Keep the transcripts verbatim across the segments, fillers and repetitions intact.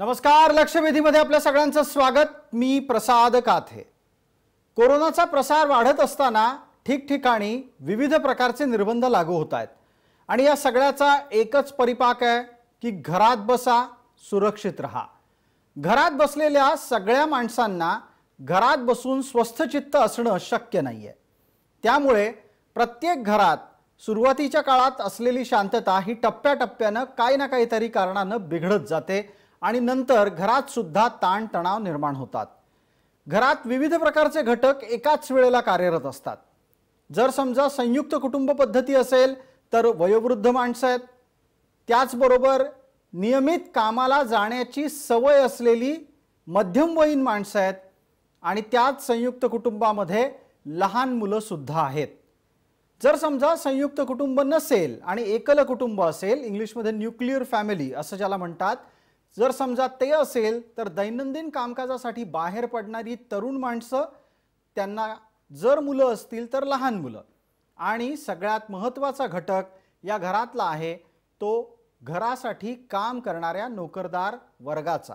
नमस्कार, लक्षवेधीमध्ये आपल्या सगळ्यांचं स्वागत। मी प्रसाद काथे। कोरोनाचा प्रसार वाढत असताना ठिकठिकाणी विविध प्रकारचे निर्बंध लागू होत आहेत आणि या सगळ्याचा एकच परिपाक आहे की घरात बसा, सुरक्षित रहा। घरात बसलेल्या सगळ्या माणसांना घरात बसून स्वस्थचित्त असणं शक्य नाहीये। त्यामुळे प्रत्येक घरात सुरुवातीच्या काळात असलेली शांतता ही टप्प्याटप्प्याने काही ना काहीतरी कारणानं बिघडत जाते आणि नंतर घरात सुद्धा ताणतणाव निर्माण होतात। घरात विविध प्रकारचे घटक एकाच वेळेला कार्यरत असतात। जर समजा संयुक्त कुटुंब पद्धती असेल तर वयोवृद्ध माणसं आहेत, त्याचबरोबर नियमित कामाला जाण्याची सवय असलेली मध्यमवयीन माणसं आहेत आणि त्याच संयुक्त कुटुंबामध्ये लहान मुलं सुद्धा आहेत। जर समजा संयुक्त कुटुंब नसेल आणि एकल कुटुंब असेल, इंग्लिशमध्ये न्यूक्लियर फॅमिली असं ज्याला म्हणतात, जर समजा ते असेल तर दैनंदिन कामकाजासाठी बाहेर पडणारी तरुण माणसं, त्यांना जर मुलं असतील तर लहान मुलं, आणि सगळ्यात महत्त्वाचा घटक या घरातला आहे तो घरासाठी काम करणाऱ्या नोकरदार वर्गाचा।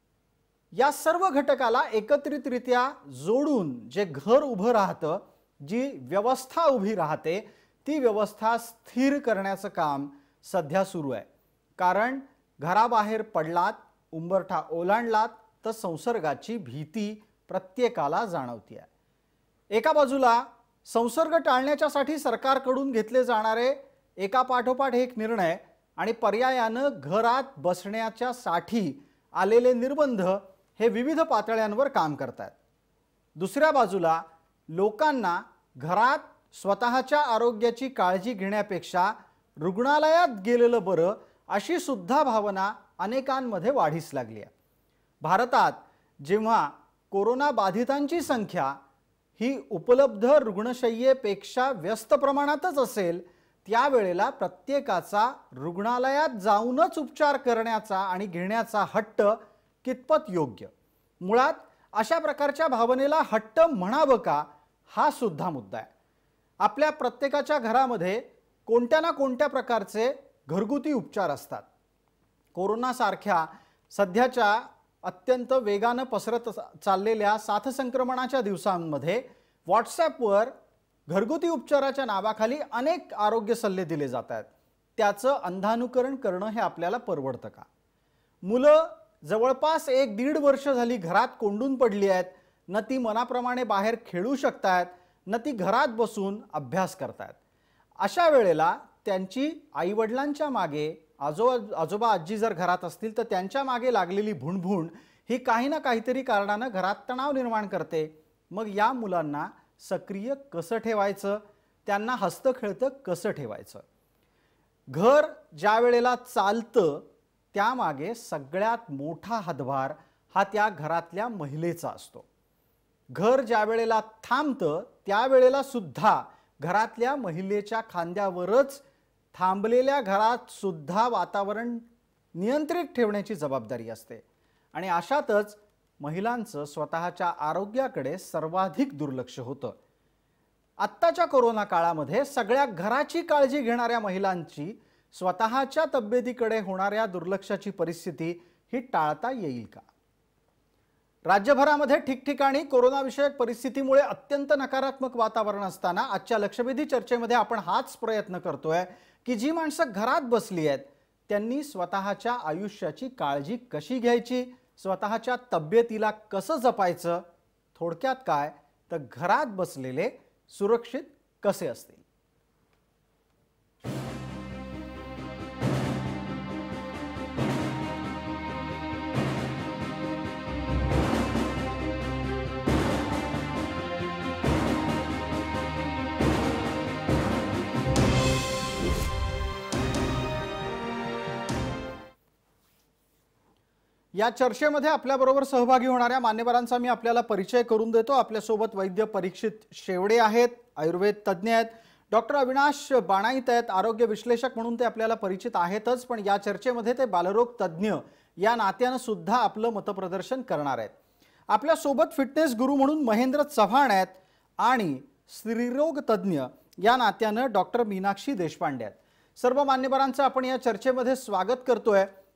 या सर्व घटकाला एकत्रितरित्या जोडून जे घर उभं राहतं, जी व्यवस्था उभी राहते, ती व्यवस्था स्थिर करण्याचं काम सध्या सुरू आहे। कारण घराबाहेर पडलात, उंबरठा ओलांडलात तर संसर्गाची भीती प्रत्येकाला जाणवते आहे। एका बाजूला संसर्ग टाळण्यासाठी सरकारकडून घेतले जाणारे एका पाठोपाठ एक निर्णय आणि पर्यायानं घरात बसण्याच्यासाठी आलेले निर्बंध हे विविध पातळ्यांवर काम करतात। दुसऱ्या बाजूला लोकांना घरात स्वतःच्या आरोग्याची काळजी घेण्यापेक्षा रुग्णालयात गेलेलं बरं अशी सुद्धा भावना अनेकांमध्ये वाढीस लागली आहे। भारतात जेव्हा कोरोना बाधितांची संख्या ही उपलब्ध रुग्णशय्येपेक्षा व्यस्त प्रमाणातच असेल, त्यावेळेला प्रत्येकाचा रुग्णालयात जाऊनच उपचार करण्याचा आणि घेण्याचा हट्ट कितपत योग्य? मुळात अशा प्रकारच्या भावनेला हट्ट म्हणावं का, हा सुद्धा मुद्दा आहे। आपल्या प्रत्येकाच्या घरामध्ये कोणत्या ना कोणत्या प्रकारचे घरगुती उपचार असतात। कोरोना सारख्या सध्याच्या अत्यंत वेगाने पसरत चाललेल्या साथ संक्रमणाच्या दिवसांमध्ये व्हॉट्सॲपवर घरगुती उपचाराच्या नावाखाली अनेक आरोग्य सल्ले दिले जात आहेत। त्याचं अंधानुकरण करणं हे आपल्याला परवडतं का? मुलं जवळपास एक दीड वर्ष झाली घरात कोंडून पडली आहेत, न ती मनाप्रमाणे बाहेर खेळू शकतात, न ती घरात बसून अभ्यास करतात। अशा वेळेला त्यांची आईवडिलांच्या मागे, आजो आजोबा आजी जर घरात असतील तर त्यांच्या मागे लागलेली भुणभुण ही काही ना काहीतरी कारणानं घरात तणाव निर्माण करते। मग या मुलांना सक्रिय कसं ठेवायचं, त्यांना हस्तखेळतं कसं ठेवायचं? घर ज्या वेळेला चालतं त्यामागे सगळ्यात मोठा हातभार हा त्या घरातल्या महिलेचा असतो। घर ज्या वेळेला थांबतं त्यावेळेला सुद्धा घरातल्या महिलेच्या खांद्यावरच थांबलेल्या घरात सुद्धा वातावरण नियंत्रित ठेवण्याची जबाबदारी असते आणि अशातच महिलांचं स्वतःच्या आरोग्याकडे सर्वाधिक दुर्लक्ष होतं। आत्ताच्या कोरोना काळामध्ये सगळ्या घराची काळजी घेणाऱ्या महिलांची स्वतःच्या तब्येतीकडे होणाऱ्या दुर्लक्षाची परिस्थिती ही टाळता येईल का? राज्यभरामध्ये ठिकठिकाणी कोरोना विषयक परिस्थितीमुळे अत्यंत नकारात्मक वातावरण असताना आजच्या लक्षवेधी चर्चेमध्ये आपण हाच प्रयत्न करतोय की जी माणसं घरात बसली आहेत त्यांनी स्वतःच्या आयुष्याची काळजी कशी घ्यायची, स्वतःच्या तब्येतीला कसं जपायचं, थोडक्यात काय तर घरात बसलेले सुरक्षित कसे असतील। या चर्चेमध्ये आपल्याबरोबर सहभागी होणाऱ्या मान्यवरांचा मी आपल्याला परिचय करून देतो। आपल्यासोबत वैद्य परीक्षित शेवडे आहेत, आयुर्वेद तज्ञ आहेत, डॉक्टर अविनाश बाणाईत आहेत, आरोग्य विश्लेषक म्हणून ते आपल्याला परिचित आहेतच, पण या चर्चेमध्ये ते बालरोग तज्ञ या नात्यानं सुद्धा आपलं मतप्रदर्शन करणार आहेत। आपल्यासोबत फिटनेस गुरु म्हणून महेंद्र चव्हाण आहेत आणि स्त्रीरोग तज्ञ या नात्यानं डॉक्टर मीनाक्षी देशपांडे आहेत। सर्व मान्यवरांचं आपण या चर्चेमध्ये स्वागत करतोय।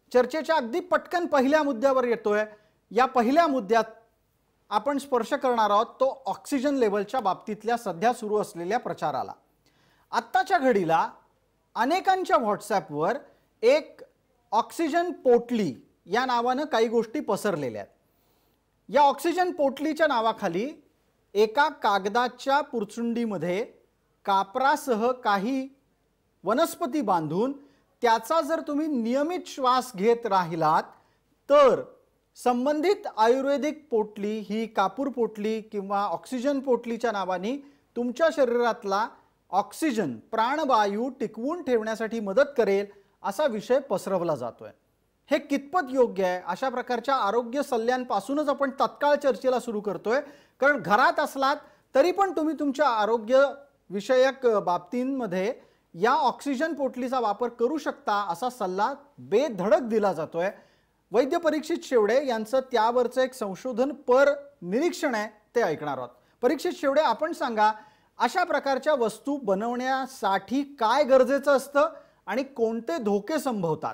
चर्चेच्या अगदी पटकन पहिल्या मुद्द्यावर येतोय। या पहिल्या मुद्द्यात आपण स्पर्श करणार आहोत तो ऑक्सिजन लेवलच्या बाबतीतल्या सध्या सुरू असलेल्या प्रचाराला। आत्ताच्या घडीला अनेकांच्या व्हॉट्सॲपवर एक ऑक्सिजन पोटली या नावाने काही गोष्टी पसरलेल्या आहेत। या ऑक्सिजन पोटलीच्या नावाखाली एका कागदाच्या पुरचुंडीमध्ये कापरासह काही वनस्पती बांधून त्याचा जर तुम्ही नियमित श्वास घेत राहिलात तर संबंधित आयुर्वेदिक पोटली ही कापूर पोटली किंवा ऑक्सिजन पोटलीच्या नावाने तुमच्या शरीरातला ऑक्सिजन प्राणवायू टिकवून ठेवण्यासाठी मदत करेल असा विषय पसरवला जातोय। हे कितपत योग्य आहे अशा प्रकारच्या आरोग्य सल्ल्यांपासूनच आपण तत्काळ चर्चेला सुरू करतोय, कारण घरात असलात तरी पण तुम्ही तुमच्या आरोग्य विषयक बाबतींमध्ये या ऑक्सिजन पोटलीचा वापर करू शकता असा सल्ला बेधडक दिला जातोय। वैद्य परीक्षित शेवडे यांचं त्यावरचं एक संशोधन पर निरीक्षण आहे ते ऐकणार आहोत। परीक्षित शेवडे, आपण सांगा अशा प्रकारच्या वस्तू बनवण्यासाठी काय गरजेचं असतं आणि कोणते धोके संभवतात?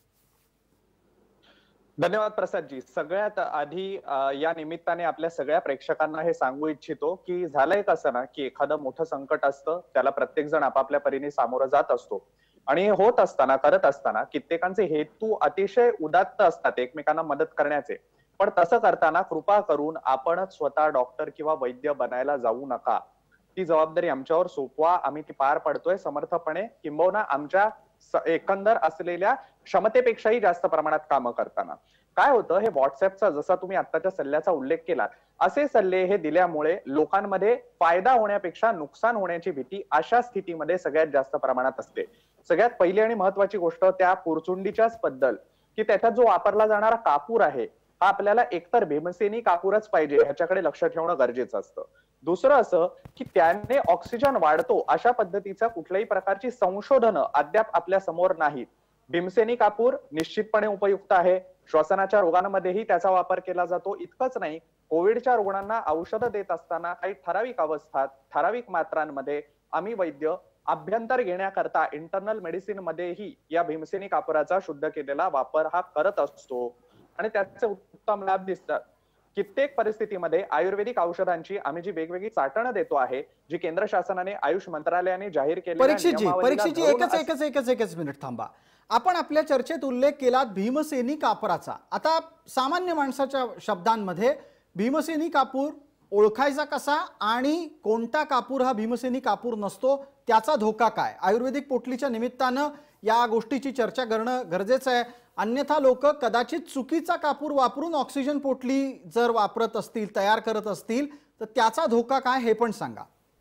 धन्यवाद प्रसादजी। सगळ्यात आधी या निमित्ताने आपल्या सगळ्या प्रेक्षकांना हे सांगू इच्छितो की झालंय कसं ना की एखादं मोठं संकट असतं, त्याला प्रत्येक जण आपापल्या परीने सामोरं जात असतो आणि हे होत असताना करत असताना कित्येकांचे हेतू अतिशय उदात्त असतात एकमेकांना मदत करण्याचे, पण तसं करताना कृपा करून आपणच स्वतः डॉक्टर किंवा वैद्य बनायला जाऊ नका। ती जबाबदारी आमच्यावर सोपवा, आम्ही ती पार पडतोय समर्थपणे, किंबहुना आमच्या एकंदर असलेल्या क्षमतेपेक्षाही जास्त प्रमाणात कामं करताना। काय होतं, हे व्हॉट्सअपचा जसा तुम्ही आत्ताच्या सल्ल्याचा उल्लेख केला, असे सल्ले हे दिल्यामुळे लोकांमध्ये फायदा होण्यापेक्षा नुकसान होण्याची भीती अशा स्थितीमध्ये सगळ्यात जास्त प्रमाणात असते। सगळ्यात पहिली आणि महत्वाची गोष्ट त्या पुरचुंडीच्याच बद्दल की त्याच्यात जो वापरला जाणारा कापूर आहे हा आपल्याला एकतर भीमसेनी कापूरच पाहिजे ह्याच्याकडे लक्ष ठेवणं गरजेचं असतं। दुसरं असं की त्याने ऑक्सिजन वाढतो अशा पद्धतीचा कुठल्याही प्रकारची संशोधनं अद्याप आपल्या समोर नाहीत। भीमसेनी कापूर निश्चितपणे उपयुक्त आहे, श्वसनाच्या रोगांमध्येही त्याचा वापर केला जातो। इतकंच नाही, कोविडच्या रुग्णांना औषधं देत असताना काही ठराविक अवस्थात ठराविक मात्रांमध्ये आम्ही वैद्य अभ्यंतर घेण्याकरता इंटरनल मेडिसिन मध्येही या भीमसेनी कापुराचा शुद्ध केलेला वापर हा करत असतो आणि त्याचे उत्तम लाभ दिसतात। कित्येक परिस्थितीमध्ये आयुर्वेदिक औषधांची आम्ही जी वेगवेगळी चाटणं देतो आहे, जी केंद्र शासनाने आयुष मंत्रालयाने जाहीर केली। परीक्षितजी परीक्षितजी एकच एकच एकच एकच मिनिट थांबा। आपण आपल्या चर्चेत उल्लेख केला भीमसेनी कापुराचा। आता सामान्य माणसाच्या शब्दांमध्ये भीमसेनी कापूर ओळखायचा कसा आणि कोणता कापूर हा भीमसेनी कापूर नसतो, त्याचा धोका काय? आयुर्वेदिक पोटलीच्या निमित्तानं या गोष्टीची चर्चा करणं गरजेचं आहे, अन्यथा लोक कदाचित चुकीचा कापूर वापरून ऑक्सिजन पोटली जर वापरत असतील, तयार करत असतील तर त्याचा धोका काय हे पण सांगा।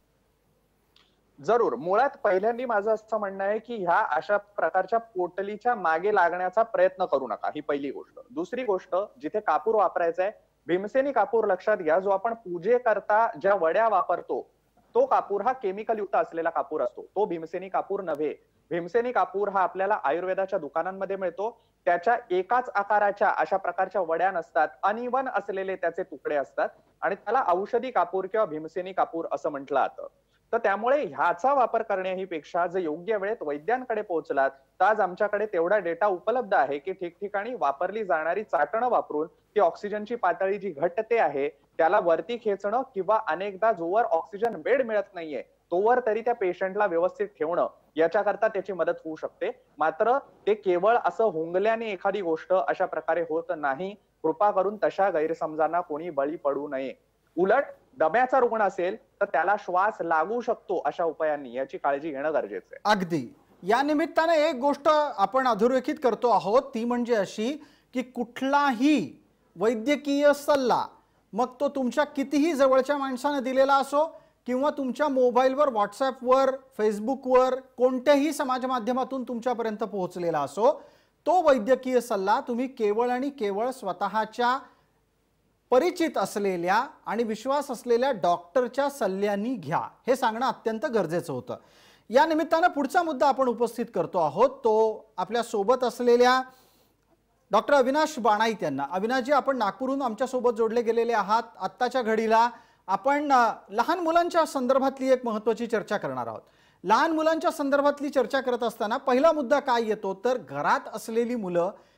जरूर। मुळात पहिल्यांदा माझं असं म्हणणं आहे की ह्या अशा प्रकारच्या पोटलीच्या मागे लागण्याचा प्रयत्न करू नका, ही पहिली गोष्ट। दुसरी गोष्ट, जिथे कापूर वापरायचा आहे भीमसेनी कापूर लक्षात घ्या, जो आपण पूजे करता ज्या वड्या वापरतो तो कापूर हा केमिकल युक्त असलेला कापूर असतो, तो भीमसेनी कापूर नव्हे। भीमसेनी कापूर हा आपल्याला आयुर्वेदाच्या दुकानांमध्ये मिळतो, त्याच्या एकाच आकाराच्या अशा प्रकारच्या वड्या नसतात, अनइवन असलेले त्याचे तुकडे असतात आणि त्याला औषधी कापूर किंवा भीमसेनी कापूर असं म्हटलं जातं। तर त्यामुळे ह्याचा वापर करण्याही पेक्षा जर योग्य वेळेत वैद्यांकडे पोहोचलात तर आज आमच्याकडे तेवढा डेटा उपलब्ध आहे की ठिकठिकाणी वापरली जाणारी चाटणं वापरून ती ऑक्सिजनची पातळी जी घटते आहे त्याला वरती खेचणं किंवा अनेकदा जोवर ऑक्सिजन बेड मिळत नाहीये तोवर तरी त्या पेशंटला व्यवस्थित ठेवणं याच्याकरता त्याची मदत होऊ शकते। मात्र ते केवळ असं हुंगल्याने एखादी गोष्ट अशा प्रकारे होत नाही। कृपा करून तशा गैरसमजांना कोणी बळी पडू नये। उलट दम्याचा रुग्ण असेल तर त्याला श्वास लागू शकतो अशा उपायांनी, याची काळजी घेणं गरजेचं आहे। अगदी। या निमित्ताने एक गोष्ट आपण अधोरेखित करतो आहोत, ती म्हणजे अशी की कुठलाही वैद्यकीय सल्ला, मग तो तुमच्या कितीही जवळच्या माणसाने दिलेला असो किंवा तुमच्या मोबाईलवर, व्हॉट्सॲपवर, फेसबुकवर, कोणत्याही समाज माध्यमातून तुमच्यापर्यंत पोहोचलेला असो, तो वैद्यकीय सल्ला तुम्ही केवळ आणि केवळ स्वतःच्या परिचित असलेल्या आणि विश्वास असलेल्या डॉक्टरच्या सल्ल्यांनी घ्या, हे सांगणं अत्यंत गरजेचं होतं। या निमित्तानं पुढचा मुद्दा आपण उपस्थित करतो आहोत, तो आपल्या सोबत असलेल्या डॉक्टर अविनाश बाणाईत यांना। अविनाशजी, आपण नागपूरहून आमच्या सोबत जोडले गेलेले आहात। आत्ताच्या घडीला आपण लहान मुलांच्या संदर्भातली एक महत्त्वाची चर्चा करणार आहोत। लहान मुलांच्या संदर्भातली चर्चा करत असताना पहिला मुद्दा काय येतो तर घरात असलेली मुलं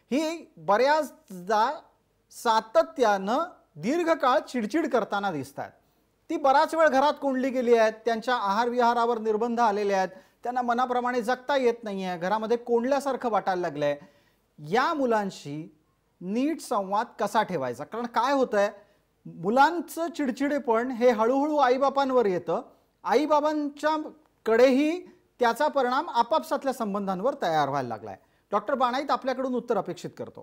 ही बऱ्याचदा सातत्यानं दीर्घकाळ चिडचिड करताना दिसतात. ती बराच वेळ घरात कोंडली गेली आहेत, त्यांच्या आहार विहारावर निर्बंध आलेले आहेत, त्यांना मनाप्रमाणे जगता येत नाही आहे, घरामध्ये कोंडल्यासारखं वाटायला लागलंय. या मुलांशी नीट संवाद कसा ठेवायचा? कारण काय होतंय, मुलांचं चिडचिडेपण हे हळूहळू आईबापांवर येतं, आईबाबांच्या कडेही त्याचा परिणाम आपापसातल्या संबंधांवर तयार व्हायला लागलाय. डॉक्टर बाणाईत आपल्याकडून उत्तर अपेक्षित करतो.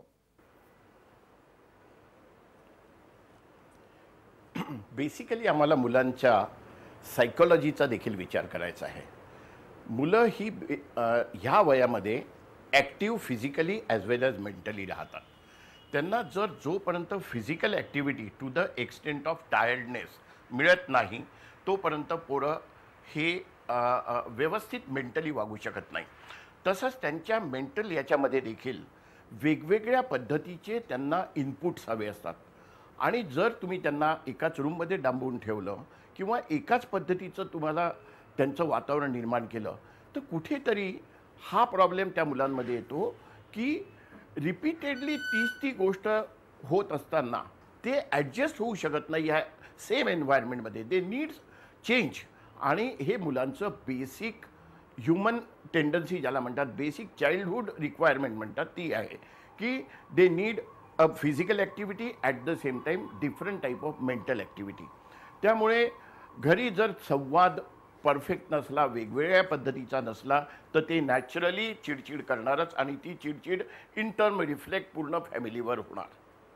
बेसिकली आम्हाला मुलांच्या सायकोलॉजीचा देखील विचार करायचा आहे. मुलं ही ह्या वयामध्ये active physically as well as mentally राहतात. त्यांना जर जोपर्यंत physical activity to the extent of tiredness मिळत नाही तोपर्यंत पोरं हे व्यवस्थित मेंटली वागू शकत नाही. तसंच त्यांच्या मेंटल याच्यामध्ये देखील वेगवेगळ्या पद्धतीचे त्यांना इनपुट्स हवे असतात. आणि जर तुम्ही त्यांना एकाच रूममध्ये डांबून ठेवलं किंवा एकाच पद्धतीचं तुम्हाला त्यांचं वातावरण निर्माण केलं तर कुठेतरी हा प्रॉब्लेम त्या मुलांमध्ये येतो की रिपीटेडली तीच ती गोष्ट होत असताना ते ॲडजस्ट होऊ शकत नाही ह्या सेम एन्व्हायरमेंटमध्ये. They needs change. आणि हे मुलांचं बेसिक ह्युमन टेंडन्सी ज्याला म्हणतात, बेसिक चाइल्डहुड रिक्वायरमेंट म्हणतात, ती आहे की they need a physical activity at the same time different type of mental activity. त्यामुळे घरी जर संवाद परफेक्ट नसला, वेगवेगळ्या पद्धतीचा नसला तर ते नॅचरली चिडचिड करणारच आणि ती चिडचिड इन टर्म रिफ्लेक्ट पूर्ण फॅमिलीवर होणार.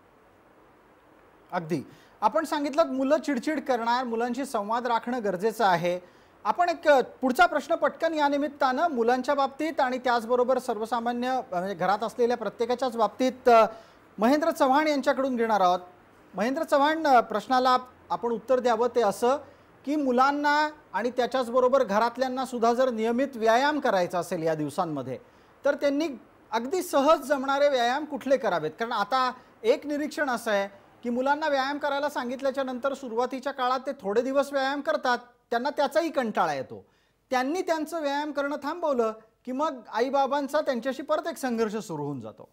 अगदी आपण सांगितलं मुलं चिडचिड करणार, मुलांशी संवाद राखणं गरजेचं आहे. आपण एक पुढचा प्रश्न पटकन या निमित्तानं मुलांच्या बाबतीत आणि त्याचबरोबर सर्वसामान्य म्हणजे घरात असलेल्या प्रत्येकाच्याच बाबतीत महेंद्र चव्हाण यांच्याकडून घेणार आहोत. महेंद्र चव्हाण, प्रश्नाला आपण उत्तर द्यावं ते असं की मुलांना आणि त्याच्याचबरोबर घरातल्यांना सुद्धा जर नियमित व्यायाम करायचा असेल या दिवसांमध्ये तर त्यांनी अगदी सहज जमणारे व्यायाम कुठले करावेत? कारण आता एक निरीक्षण असं आहे की मुलांना व्यायाम करायला सांगितल्याच्या नंतर सुरुवातीच्या काळात ते थोडे दिवस व्यायाम करतात, त्यांना त्याचाही कंटाळा येतो. त्यांनी त्यांचं व्यायाम करणं थांबवलं की मग आईबाबांचा त्यांच्याशी परत एक संघर्ष सुरू होऊन जातो.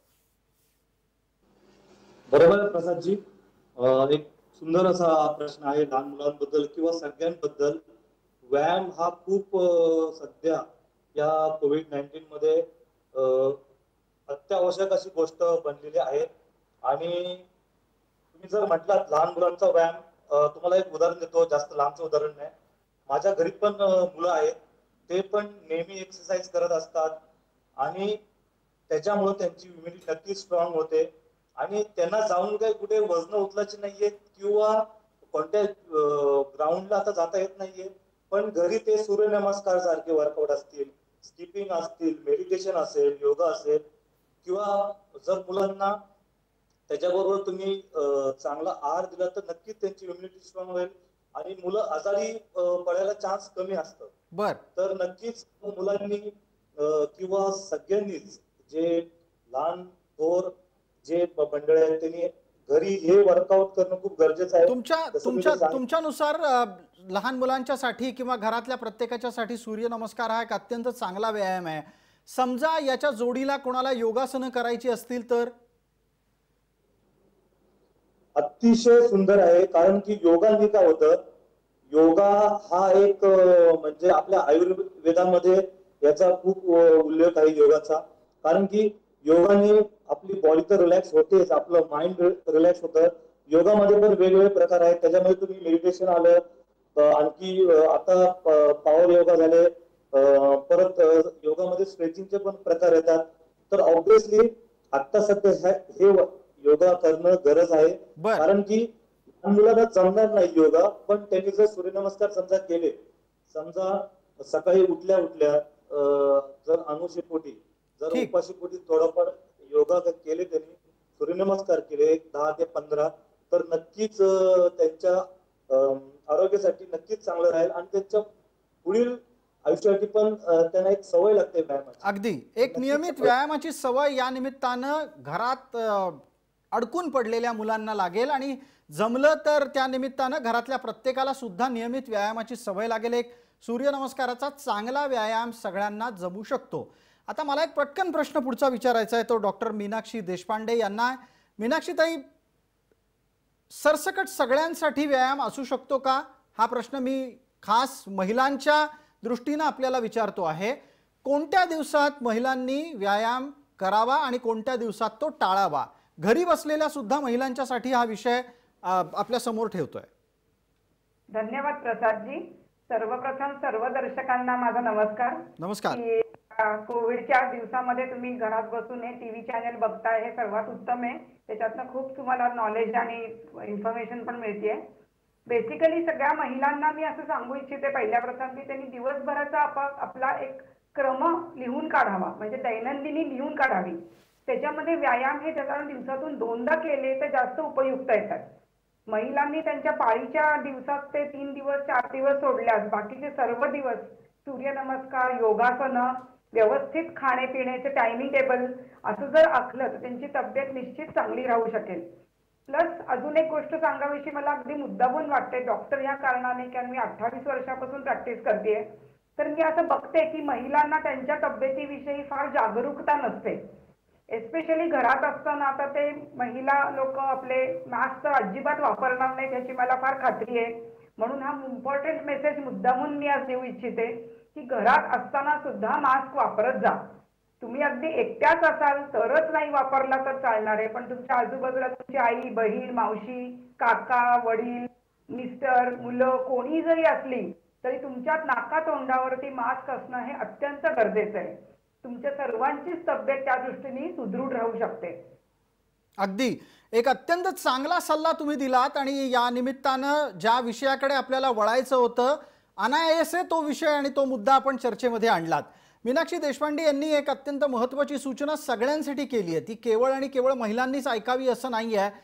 बरोबर प्रसादजी, एक सुंदर असा प्रश्न आहे लहान मुलांबद्दल किंवा सगळ्यांबद्दल. व्यायाम हा खूप सध्या या कोविड नाईन्टीन मध्ये अत्यावश्यक अशी गोष्ट बनलेली आहे. आणि तुम्ही जर म्हटलात लहान मुलांचा व्यायाम, तुम्हाला एक उदाहरण देतो, जास्त लांबचं उदाहरण नाही. माझ्या घरी पण मुलं आहेत, ते पण नेहमी एक्सरसाइज करत असतात आणि त्याच्यामुळे त्यांची इम्युनिटी नक्कीच स्ट्रॉंग होते. आणि त्यांना जाऊन काही कुठे वजन उचलायची नाहीये किंवा कोणत्या ग्राउंडला आता जाता येत नाहीये, पण घरी ते सूर्यनमस्कार सारखे वर्कआउट असतील, स्किपिंग असतील, मेडिटेशन असेल, योगा असेल किंवा जर मुलांना त्याच्याबरोबर तुम्ही चांगला आहार दिला तर नक्कीच त्यांची इम्युनिटी स्ट्रॉंग होईल आणि मुलं आजारी पडायला चान्स कमी असतं. बर, तर नक्कीच मुलांनी किंवा सगळ्यांनीच जे लहान थोर जे मंडळ आहेत त्यांनी घरी हे वर्कआउट करणं खूप गरजेचं आहे. तुमच्या तुमच्या तुमच्यानुसार लहान मुलांच्यासाठी किंवा घरातल्या प्रत्येकाच्यासाठी सूर्यनमस्कार हा एक अत्यंत चांगला व्यायाम आहे. समजा याच्या जोडीला कोणाला योगासनं करायची असतील तर? अतिशय सुंदर आहे, कारण की योगाने काय होतं, योगा हा एक म्हणजे आपल्या आयुर्वेदामध्ये याचा खूप उल्लेख आहे योगाचा. कारण की योगाने आपली बॉडी तर रिलॅक्स होतेच, आपलं माइंड रिलॅक्स होतं. योगामध्ये पण वेगवेगळे प्रकार आहेत, त्याच्यामध्ये तुम्ही मेडिटेशन आलं, आणखी आता पॉवर योगा झाले, परत योगामध्ये स्ट्रेचिंगचे पण प्रकार येतात. तर ऑब्विसली आता सध्या हे योगा करणं गरज आहे, कारण की लहान मुलांना जमणार नाही योगा, पण त्यांनी जर सूर्यनमस्कार समजा केले, समजा सकाळी उठल्या उठल्या जर अनुशीपोटी जर उपाशीपोटी थोडंफार योगा केले, त्यांनी सूर्यनमस्कार केले दहा ते पंधरा, तर नक्कीच त्यांच्या आरोग्यासाठी नक्कीच चांगलं राहील आणि त्यांच्या पुढील आयुष्यासाठी पण त्यांना एक सवय लागते व्यायामाची. अगदी एक नियमित व्यायामाची सवय या निमित्तानं घरात अडकून पडलेल्या मुलांना लागेल आणि जमलं तर त्या निमित्तानं घरातल्या प्रत्येकाला सुद्धा नियमित व्यायामाची सवय लागेल. एक सूर्यनमस्काराचा चांगला व्यायाम सगळ्यांना जमू शकतो. आता मला एक पटकन प्रश्न पुढचा विचारायचा आहे, तो डॉक्टर मीनाक्षी देशपांडे यांना. मीनाक्षी ताई, सरसकट सगळ्यांसाठी व्यायाम असू शकतो का? हा प्रश्न मी खास महिलांच्या दृष्टीने आपल्याला विचारतो आहे. कोणत्या दिवसात महिलांनी व्यायाम करावा आणि कोणत्या दिवसात तो टाळावा? घरी बसलेल्या सुद्धा महिलांच्यासाठी हा विषय आपल्या समोर ठेवतोय. धन्यवाद प्रसादजी. सर्वप्रथम सर्व दर्शकांना माझा नमस्कार. नमस्कार. कोविडच्या दिवसामध्ये तुम्ही घरात बसून हे टीव्ही चॅनल बघताय हे सर्वात उत्तम आहे. त्याच्यातनं खूप तुम्हाला नॉलेज आणि इन्फॉर्मेशन पण मिळते. बेसिकली सगळ्या महिलांना मी असं सांगू इच्छिते, पहिल्या प्रथम की त्यांनी दिवसभराचा आपला एक क्रम लिहून काढावा, म्हणजे दैनंदिनी लिहून काढावी. त्याच्यामध्ये व्यायाम हे साधारण दिवसातून दोनदा केले तर जास्त उपयुक्त येतात. महिलांनी त्यांच्या पाळीच्या दिवसात ते तीन दिवस चार दिवस सोडल्यास बाकीचे सर्व दिवस सूर्यनमस्कार, योगासनं, व्यवस्थित खाण्यापिण्याचे टायमिंग टेबल असं जर आखलं तर त्यांची तब्येत निश्चित चांगली राहू शकेल. प्लस अजून एक गोष्ट सांगावीशी मला अगदी मुद्दामून वाटते, डॉक्टर ह्या कारणाने, कारण मी अठ्ठावीस वर्षापासून प्रॅक्टिस करते, तर मी असं बघते की महिलांना त्यांच्या तब्येतीविषयी फार जागरूकता नसते. एस्पेशली घरात असताना आता ते महिला लोक आपले मास्क तर अजिबात वापरणार नाही त्याची मला फार खात्री आहे. म्हणून हा इम्पॉर्टंट मेसेज मुद्दामून मी आज देऊ इच्छिते की घरात असताना सुद्धा मास्क वापरत जा. तुम्ही अगदी एकट्याच असाल तरच नाही वापरला तर चालणार आहे, पण तुमच्या आजूबाजूला तुमची आई, बहीण, मावशी, काका, वडील, मिस्टर, मुलं कोणी जरी असली तरी तुमच्या नाका तोंडावरती मास्क असणं हे अत्यंत गरजेचं आहे. तुमच्या सर्वांचीच तब्येत त्या दृष्टीने सुदृढ राहू शकते. अगदी एक अत्यंत चांगला सल्ला तुम्ही दिलात आणि या निमित्तानं ज्या विषयाकडे आपल्याला वळायचं होतं अनायासे तो विषय आणि तो मुद्दा आपण चर्चेमध्ये आणलात. मीनाक्षी देशपांडे यांनी एक अत्यंत महत्त्वाची सूचना सगळ्यांसाठी केली आहे. ती केवळ आणि केवळ महिलांनीच ऐकावी असं नाही आहे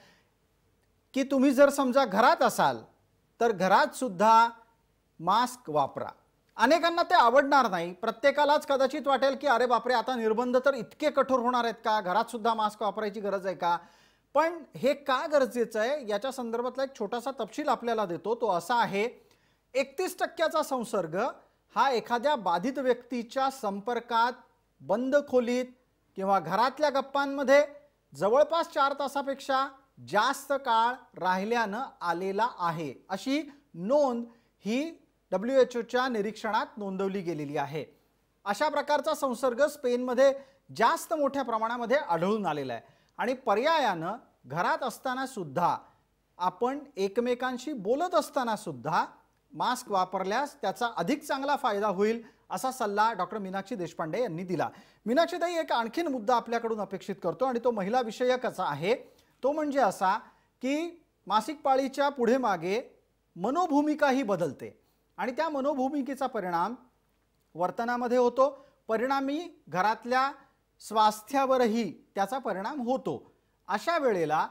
की तुम्ही जर समजा घरात असाल तर घरात सुद्धा मास्क वापरा. अनेकांना ते आवडणार नाही, प्रत्येकालाच कदाचित वाटेल की अरे बापरे आता निर्बंध तर इतके कठोर होणार आहेत का, घरात सुद्धा मास्क वापरायची गरज आहे का. पण हे का गरजेचं आहे याच्या संदर्भातला एक छोटासा तपशील आपल्याला देतो. तो असा आहे, एकतीस टक्क्याचा संसर्ग हा एखाद्या बाधित व्यक्तीच्या संपर्कात बंद खोलीत किंवा घरातल्या गप्पांमध्ये जवळपास चार तासापेक्षा जास्त काळ राहिल्यानं आलेला आहे, अशी नोंद ही डब्ल्यू एच ओच्या निरीक्षणात नोंदवली गेलेली आहे. अशा प्रकारचा संसर्ग स्पेनमध्ये जास्त मोठ्या प्रमाणामध्ये आढळून आलेला आहे आणि पर्यायानं घरात असताना सुद्धा आपण एकमेकांशी बोलत असताना सुद्धा मास्क वापरल्यास त्याचा अधिक चांगला फायदा होईल असा सल्ला डॉक्टर मीनाक्षी देशपांडे यांनी दिला. मीनाक्षीताई, एक आणखीन मुद्दा आपल्याकडून अपेक्षित करतो आणि तो महिला विषयकचा आहे. तो म्हणजे असा की मासिक पाळीच्या पुढे मागे मनोभूमिकाही बदलते आणि त्या मनोभूमिकेचा परिणाम वर्तनामध्ये होतो, परिणामी घरातल्या स्वास्थ्यावरही त्याचा परिणाम होतो. अशा वेळेला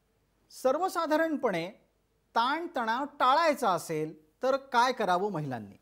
सर्वसाधारणपणे ताणतणाव टाळायचा असेल तर काय करावं महिलांनी?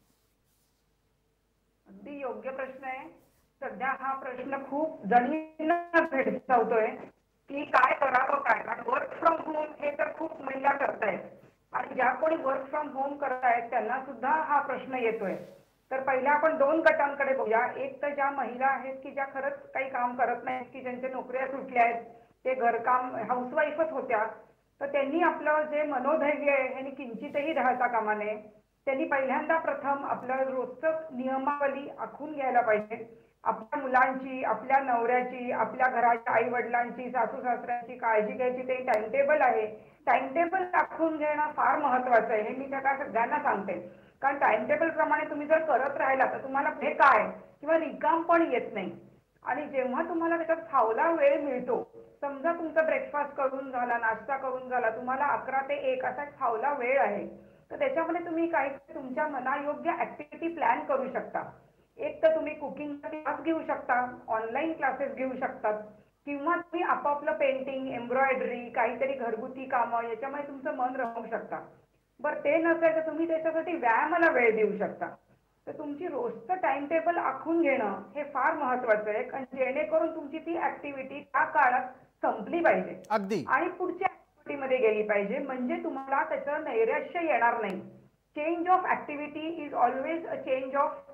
अगदी योग्य प्रश्न आहे. सध्या हा प्रश्न खूप जणींना भेडसावतोय की काय करावं काय. कारण वर्क फ्रॉम होम हे तर खूप महिला करतायत आणि ज्या कोणी वर्क फ्रॉम होम करतायत त्यांना सुद्धा हा प्रश्न येतोय. तर पहिल्या आपण दोन गटांकडे बघूया. एक तर ज्या महिला आहेत की ज्या खरंच काही काम करत नाहीत, की ज्यांच्या नोकऱ्या सुटल्या आहेत, ते घरकाम हाऊसवाईफच होत्या, तर त्यांनी आपलं जे मनोधैर्य आहे हे किंचितही ढाळता कामा नये. त्यांनी पहिल्यांदा प्रथम आपलं रोजचं नियमावली आखून घ्यायला पाहिजे. आपल्या मुलांची, आपल्या नवऱ्याची, आपल्या घराच्या आई वडिलांची, सासू सासऱ्यांची काळजी घ्यायची ते टाइमटेबल आहे. टाइमटेबल आखून घेणं फार महत्वाचं आहे, हे मी त्या सगळ्यांना सांगते. कारण टाइमटेबल प्रमाणे तुम्ही जर करत राहिला तर तुम्हाला पुढे काय किंवा रिकाम पण येत नाही. आणि जेव्हा तुम्हाला त्याच्यात फावला वेळ मिळतो, समजा तुमचा ब्रेकफास्ट करून झाला, नाश्ता करून झाला, तुम्हाला अकरा ते एक असा फावला वेळ आहे, तर त्याच्यामध्ये तुम्ही काही तुमच्या मनायोग्य ऍक्टिव्हिटी प्लॅन करू शकता. एक तर तुम्ही कुकिंगचा क्लास घेऊ शकता, ऑनलाईन क्लासेस घेऊ शकतात, किंवा तुम्ही आपापलं पेंटिंग, एम्ब्रॉयडरी, काहीतरी घरगुती कामं याच्यामध्ये तुमचं मन रमवू शकता. बरं ते नसेल तर तुम्ही त्याच्यासाठी व्यायामाला वेळ देऊ शकता. तर तुमची रोजचं टाइम टेबल आखून घेणं हे फार महत्वाचं आहे, कारण जेणेकरून तुमची ती ऍक्टिव्हिटी त्या काळात संपली पाहिजे अगदी आणि पुढच्या ऍक्टिव्हिटी मध्ये गेली पाहिजे, म्हणजे तुम्हाला त्याचं नैराश्य येणार नाही. Change of activity is always a change of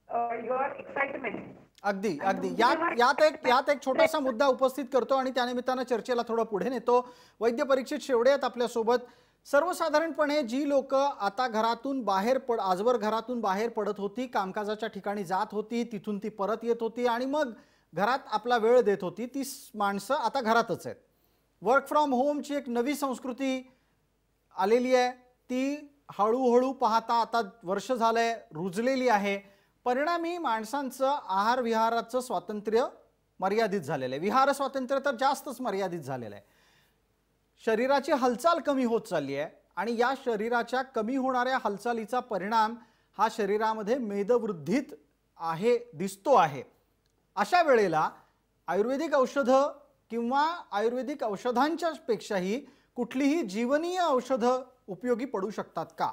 your excitement. अगदी अगदी यात यात एक यात एक छोटासा मुद्दा उपस्थित करतो आणि त्यानिमित्तानं चर्चेला थोडं पुढे नेतो. वैद्य परीक्षित शेवडे आहेत आपल्यासोबत. सर्वसाधारणपणे जी लोक आता घरातून बाहेर पड आजवर घरातून बाहेर पडत होती, कामकाजाच्या ठिकाणी जात होती, तिथून ती परत येत होती आणि मग घरात आपला वेळ देत होती, ती माणसं आता घरातच आहेत. वर्क फ्रॉम होमची एक नवी संस्कृती आलेली आहे, ती हळूहळू पाहता आता वर्ष झालंय रुजलेली आहे. परिणामी माणसांचं आहार विहाराचं स्वातंत्र्य मर्यादित झालेलं आहे. विहार स्वातंत्र्य तर जास्तच मर्यादित झालेलं आहे. शरीराची हालचाल कमी होत चालली आहे आणि या शरीराच्या कमी होणाऱ्या हालचालीचा परिणाम हा शरीरामध्ये मेदवृद्धीत आहे दिसतो आहे. अशा वेळेला आयुर्वेदिक औषधं किंवा आयुर्वेदिक औषधांच्या पेक्षाही कुठलीही जीवनीय औषधं उपयोगी पडू शकतात का?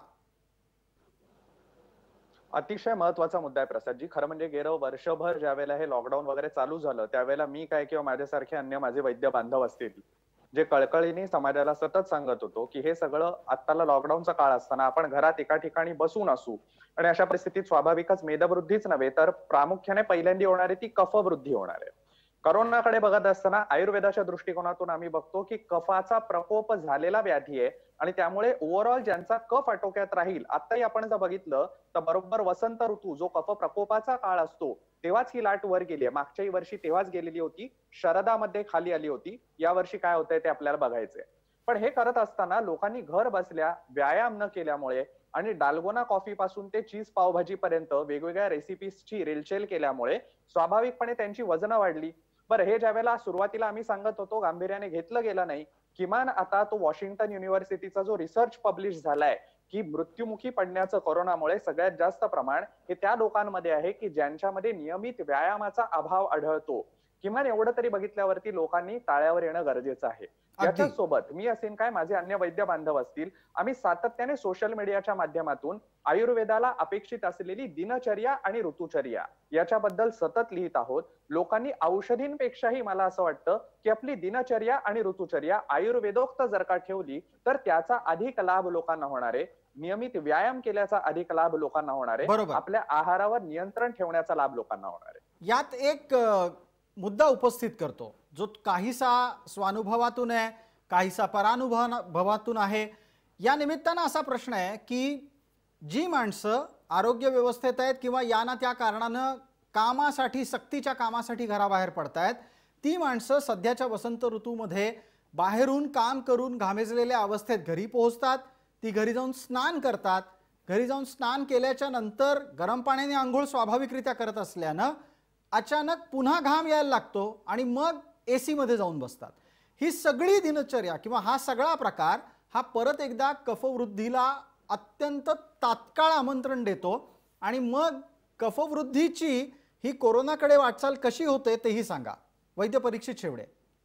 अतिशय महत्वाचा मुद्दा आहे प्रसादजी. खरं म्हणजे गेलं वर्षभर ज्यावेळेला हे लॉकडाऊन वगैरे चालू झालं त्यावेळेला मी काय किंवा माझ्यासारखे अन्य माझे वैद्य बांधव असतील जे कळकळीने समाजाला सतत सांगत होतो की हे सगळं आत्ताला लॉकडाऊनचा काळ असताना आपण घरात एका ठिकाणी बसून असू आणि अशा परिस्थितीत स्वाभाविकच मेदवृद्धीच नव्हे तर प्रामुख्याने पहिल्यांदा होणारी ती कफवृद्धी होणार आहे. करोनाकडे बघत असताना आयुर्वेदाच्या दृष्टिकोनातून आम्ही बघतो की कफाचा प्रकोप झालेला व्याधी आहे आणि त्यामुळे ओव्हरऑल ज्यांचा कफ आटोक्यात राहील. आताही आपण जर बघितलं तर बरोबर वसंत ऋतू जो कफ प्रकोपाचा काळ असतो तेव्हाच ही लाट वर गेली आहे. मागच्याही वर्षी तेव्हाच गेलेली होती, शरदामध्ये खाली आली होती. या वर्षी काय होतंय ते आपल्याला बघायचंय. पण हे करत असताना लोकांनी घर बसल्या व्यायाम न केल्यामुळे आणि डाल्गोना कॉफी पासून ते चीज पावभाजी पर्यंत वेगवेगळ्या रेसिपीजची रेलचेल केल्यामुळे स्वाभाविकपणे त्यांची वजनं वाढली. बरं, हे ज्या वेळेला सुरुवातीला आम्ही सांगत होतो गांभीर्याने घेतलं गेलं नाही. किमान आता तो वॉशिंग्टन युनिव्हर्सिटीचा जो रिसर्च पब्लिश झालाय की मृत्युमुखी पडण्याचं कोरोनामुळे सगळ्यात जास्त प्रमाण हे त्या लोकांमध्ये आहे की ज्यांच्यामध्ये नियमित व्यायामाचा अभाव आढळतो. किमान एवढं तरी बघितल्यावरती लोकांनी ताळ्यावर येणं गरजेचं आहे. याच्याच सोबत मी असेन काय माझे अन्य वैद्य बांधव असतील, आम्ही सातत्याने सोशल मीडियाच्या माध्यमातून आयुर्वेदाला अपेक्षित असलेली दिनचर्या आणि ऋतुचर्या याच्याबद्दल सतत लिहित आहोत. लोकांनी औषधींपेक्षाही मला असं वाटतं की आपली दिनचर्या आणि ऋतुचर्या आयुर्वेदोक्त जर का ठेवली तर त्याचा अधिक लाभ लोकांना होणार आहे. नियमित व्यायाम केल्याचा अधिक लाभ लोकांना होणार आहे. आपल्या आहारावर नियंत्रण ठेवण्याचा लाभ लोकांना होणार आहे. यात एक मुद्दा उपस्थित करतो जो काहीसा स्वानुभवातून आहे, काहीसा परानुभवातून आहे. या निमित्तानं असा प्रश्न आहे की जी माणसं आरोग्य व्यवस्थेत आहेत किंवा या ना त्या कारणानं कामासाठी सक्तीच्या कामासाठी घराबाहेर पडतायत, ती माणसं सध्याच्या वसंत ऋतूमध्ये बाहेरून काम करून घामेजलेल्या अवस्थेत घरी पोहोचतात. ती घरी जाऊन स्नान करतात. घरी जाऊन स्नान केल्याच्या नंतर गरम पाण्याने आंघोळ स्वाभाविकरित्या करत असल्यानं अचानक पुन्हा घाम यायला लागतो आणि मग एसी मध्ये जाऊन बसतात. ही सगळी दिनचर्या किंवा हा सगळा प्रकार हा परत एकदा कफवृद्धीला अत्यंत तात्काळ आमंत्रण देतो आणि मग कफवृद्धीची ही कोरोनाकडे वाटचाल कशी होते तेही सांगा. वैद्य परीक्षित शेवडे.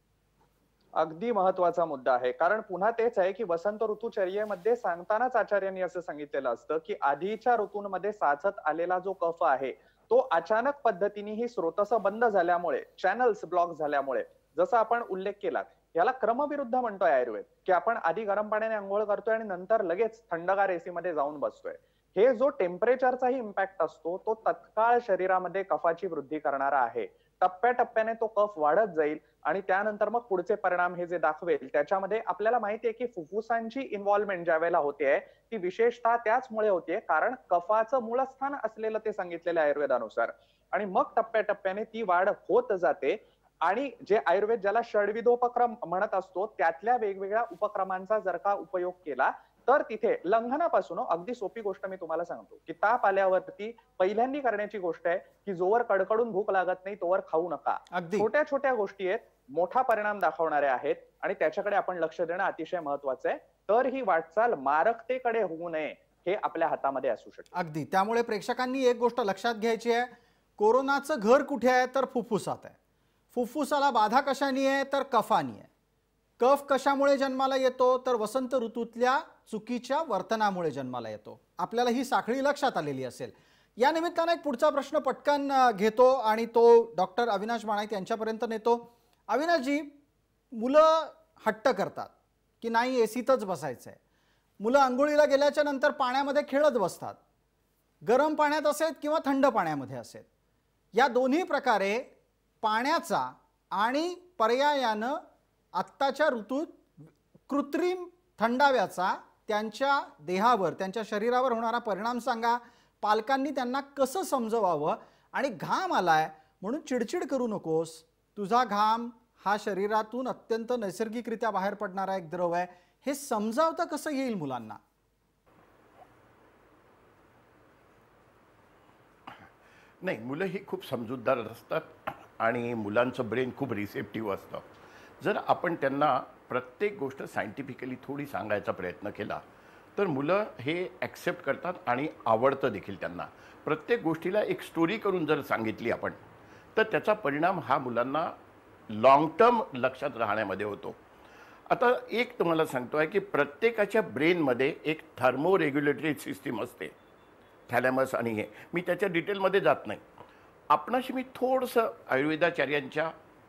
अगदी महत्वाचा मुद्दा आहे. कारण पुन्हा तेच आहे की वसंत ऋतुचर्येमध्ये सांगतानाच आचार्यांनी असं सांगितलेलं असतं की आधीच्या ऋतूंमध्ये साचत आलेला जो कफ आहे तो अचानक पद्धतीने ही स्रोतस बंद झाल्यामुळे, चॅनल्स ब्लॉक झाल्यामुळे, जसं आपण उल्लेख केला याला क्रमविरुद्ध म्हणतोय आयुर्वेद की आपण आधी गरम पाण्याने आंघोळ करतोय आणि नंतर लगेच थंडगार एसी मध्ये जाऊन बसतोय. हे जो टेम्परेचरचाही इम्पॅक्ट असतो तो तत्काळ शरीरामध्ये कफाची वृद्धी करणारा आहे. टप्प्याटप्प्याने तो कफ वाढत जाईल आणि त्यानंतर मग पुढचे परिणाम हे जे दाखवेल त्याच्यामध्ये आपल्याला माहिती आहे की फुफ्फुसांची इन्व्हॉल्वमेंट ज्या वेळेला होते ती विशेषतः त्याचमुळे होते कारण कफाचं मूळस्थान असलेलं ते सांगितलेलं आयुर्वेदानुसार आणि मग टप्प्याटप्प्याने ती वाढ होत जाते. आणि जे आयुर्वेद ज्याला षड्विधोपक्रम म्हणत असतो त्यातल्या वेगवेगळ्या उपक्रमांचा जर का उपयोग केला तर तिथे लंघनापासून, अगदी सोपी गोष्ट मी तुम्हाला सांगतो की ताप आल्यावरती पहिल्यांदी करण्याची गोष्ट आहे की जोवर कडकडून भूक लागत नाही तोवर खाऊ नका. छोट्या छोट्या गोष्टी आहेत, मोठा परिणाम दाखवणाऱ्या आहेत आणि त्याच्याकडे आपण लक्ष देणं अतिशय महत्वाचं आहे. तर ही वाटचाल मारकतेकडे होऊ नये हे आपल्या हातामध्ये असू शकते. अगदी. त्यामुळे प्रेक्षकांनी एक गोष्ट लक्षात घ्यायची आहे, कोरोनाचं घर कुठे आहे तर फुफ्फुसात आहे. फुफ्फुसाला बाधा कशाने आहे तर कफानी आहे. कफ कशामुळे जन्माला येतो तर वसंत ऋतूतल्या चुकीच्या वर्तनामुळे जन्माला येतो. आपल्याला ही साखळी लक्षात आलेली असेल. या निमित्तानं एक पुढचा प्रश्न पटकन घेतो आणि तो डॉक्टर अविनाश बाणायत यांच्यापर्यंत नेतो. अविनाशजी, मुलं हट्ट करतात की नाही एसीतच बसायचं आहे. मुलं आंघोळीला गेल्याच्या नंतर पाण्यामध्ये खेळत बसतात. गरम पाण्यात असेल किंवा थंड पाण्यामध्ये असेल, या दोन्ही प्रकारे पाण्याचा आणि पर्यायानं आत्ताच्या ऋतूत कृत्रिम थंडाव्याचा त्यांच्या देहावर, त्यांच्या शरीरावर होणारा परिणाम सांगा. पालकांनी त्यांना कसं समजवावं, आणि घाम आलाय म्हणून चिडचिड करू नकोस, तुझा घाम हा शरीरातून अत्यंत नैसर्गिकरित्या बाहेर पडणारा एक द्रव आहे, हे समजावता कसं येईल मुलांना? नाही, मुलं ही खूप समजूतदार असतात आणि मुलांचं ब्रेन खूप रिसेप्टिव्ह असतं. जर आपण त्यांना प्रत्येक गोष्ट सायंटिफिकली थोडी सांगायचा प्रयत्न केला तर मुलं हे ॲक्सेप्ट करतात आणि आवडतं देखील त्यांना. प्रत्येक गोष्टीला एक स्टोरी करून जर सांगितली आपण तर त्याचा परिणाम हा मुलांना लॉंग टर्म लक्षात राहण्यामध्ये होतो. आता एक तुम्हाला सांगतो आहे की प्रत्येकाच्या ब्रेनमध्ये एक थर्मो रेग्युलेटरी सिस्टीम असते, थॅलॅमस आणि हे, मी त्याच्या डिटेलमध्ये जात नाही. आपणाशी मी थोडंसं आयुर्वेदाचार्यांच्या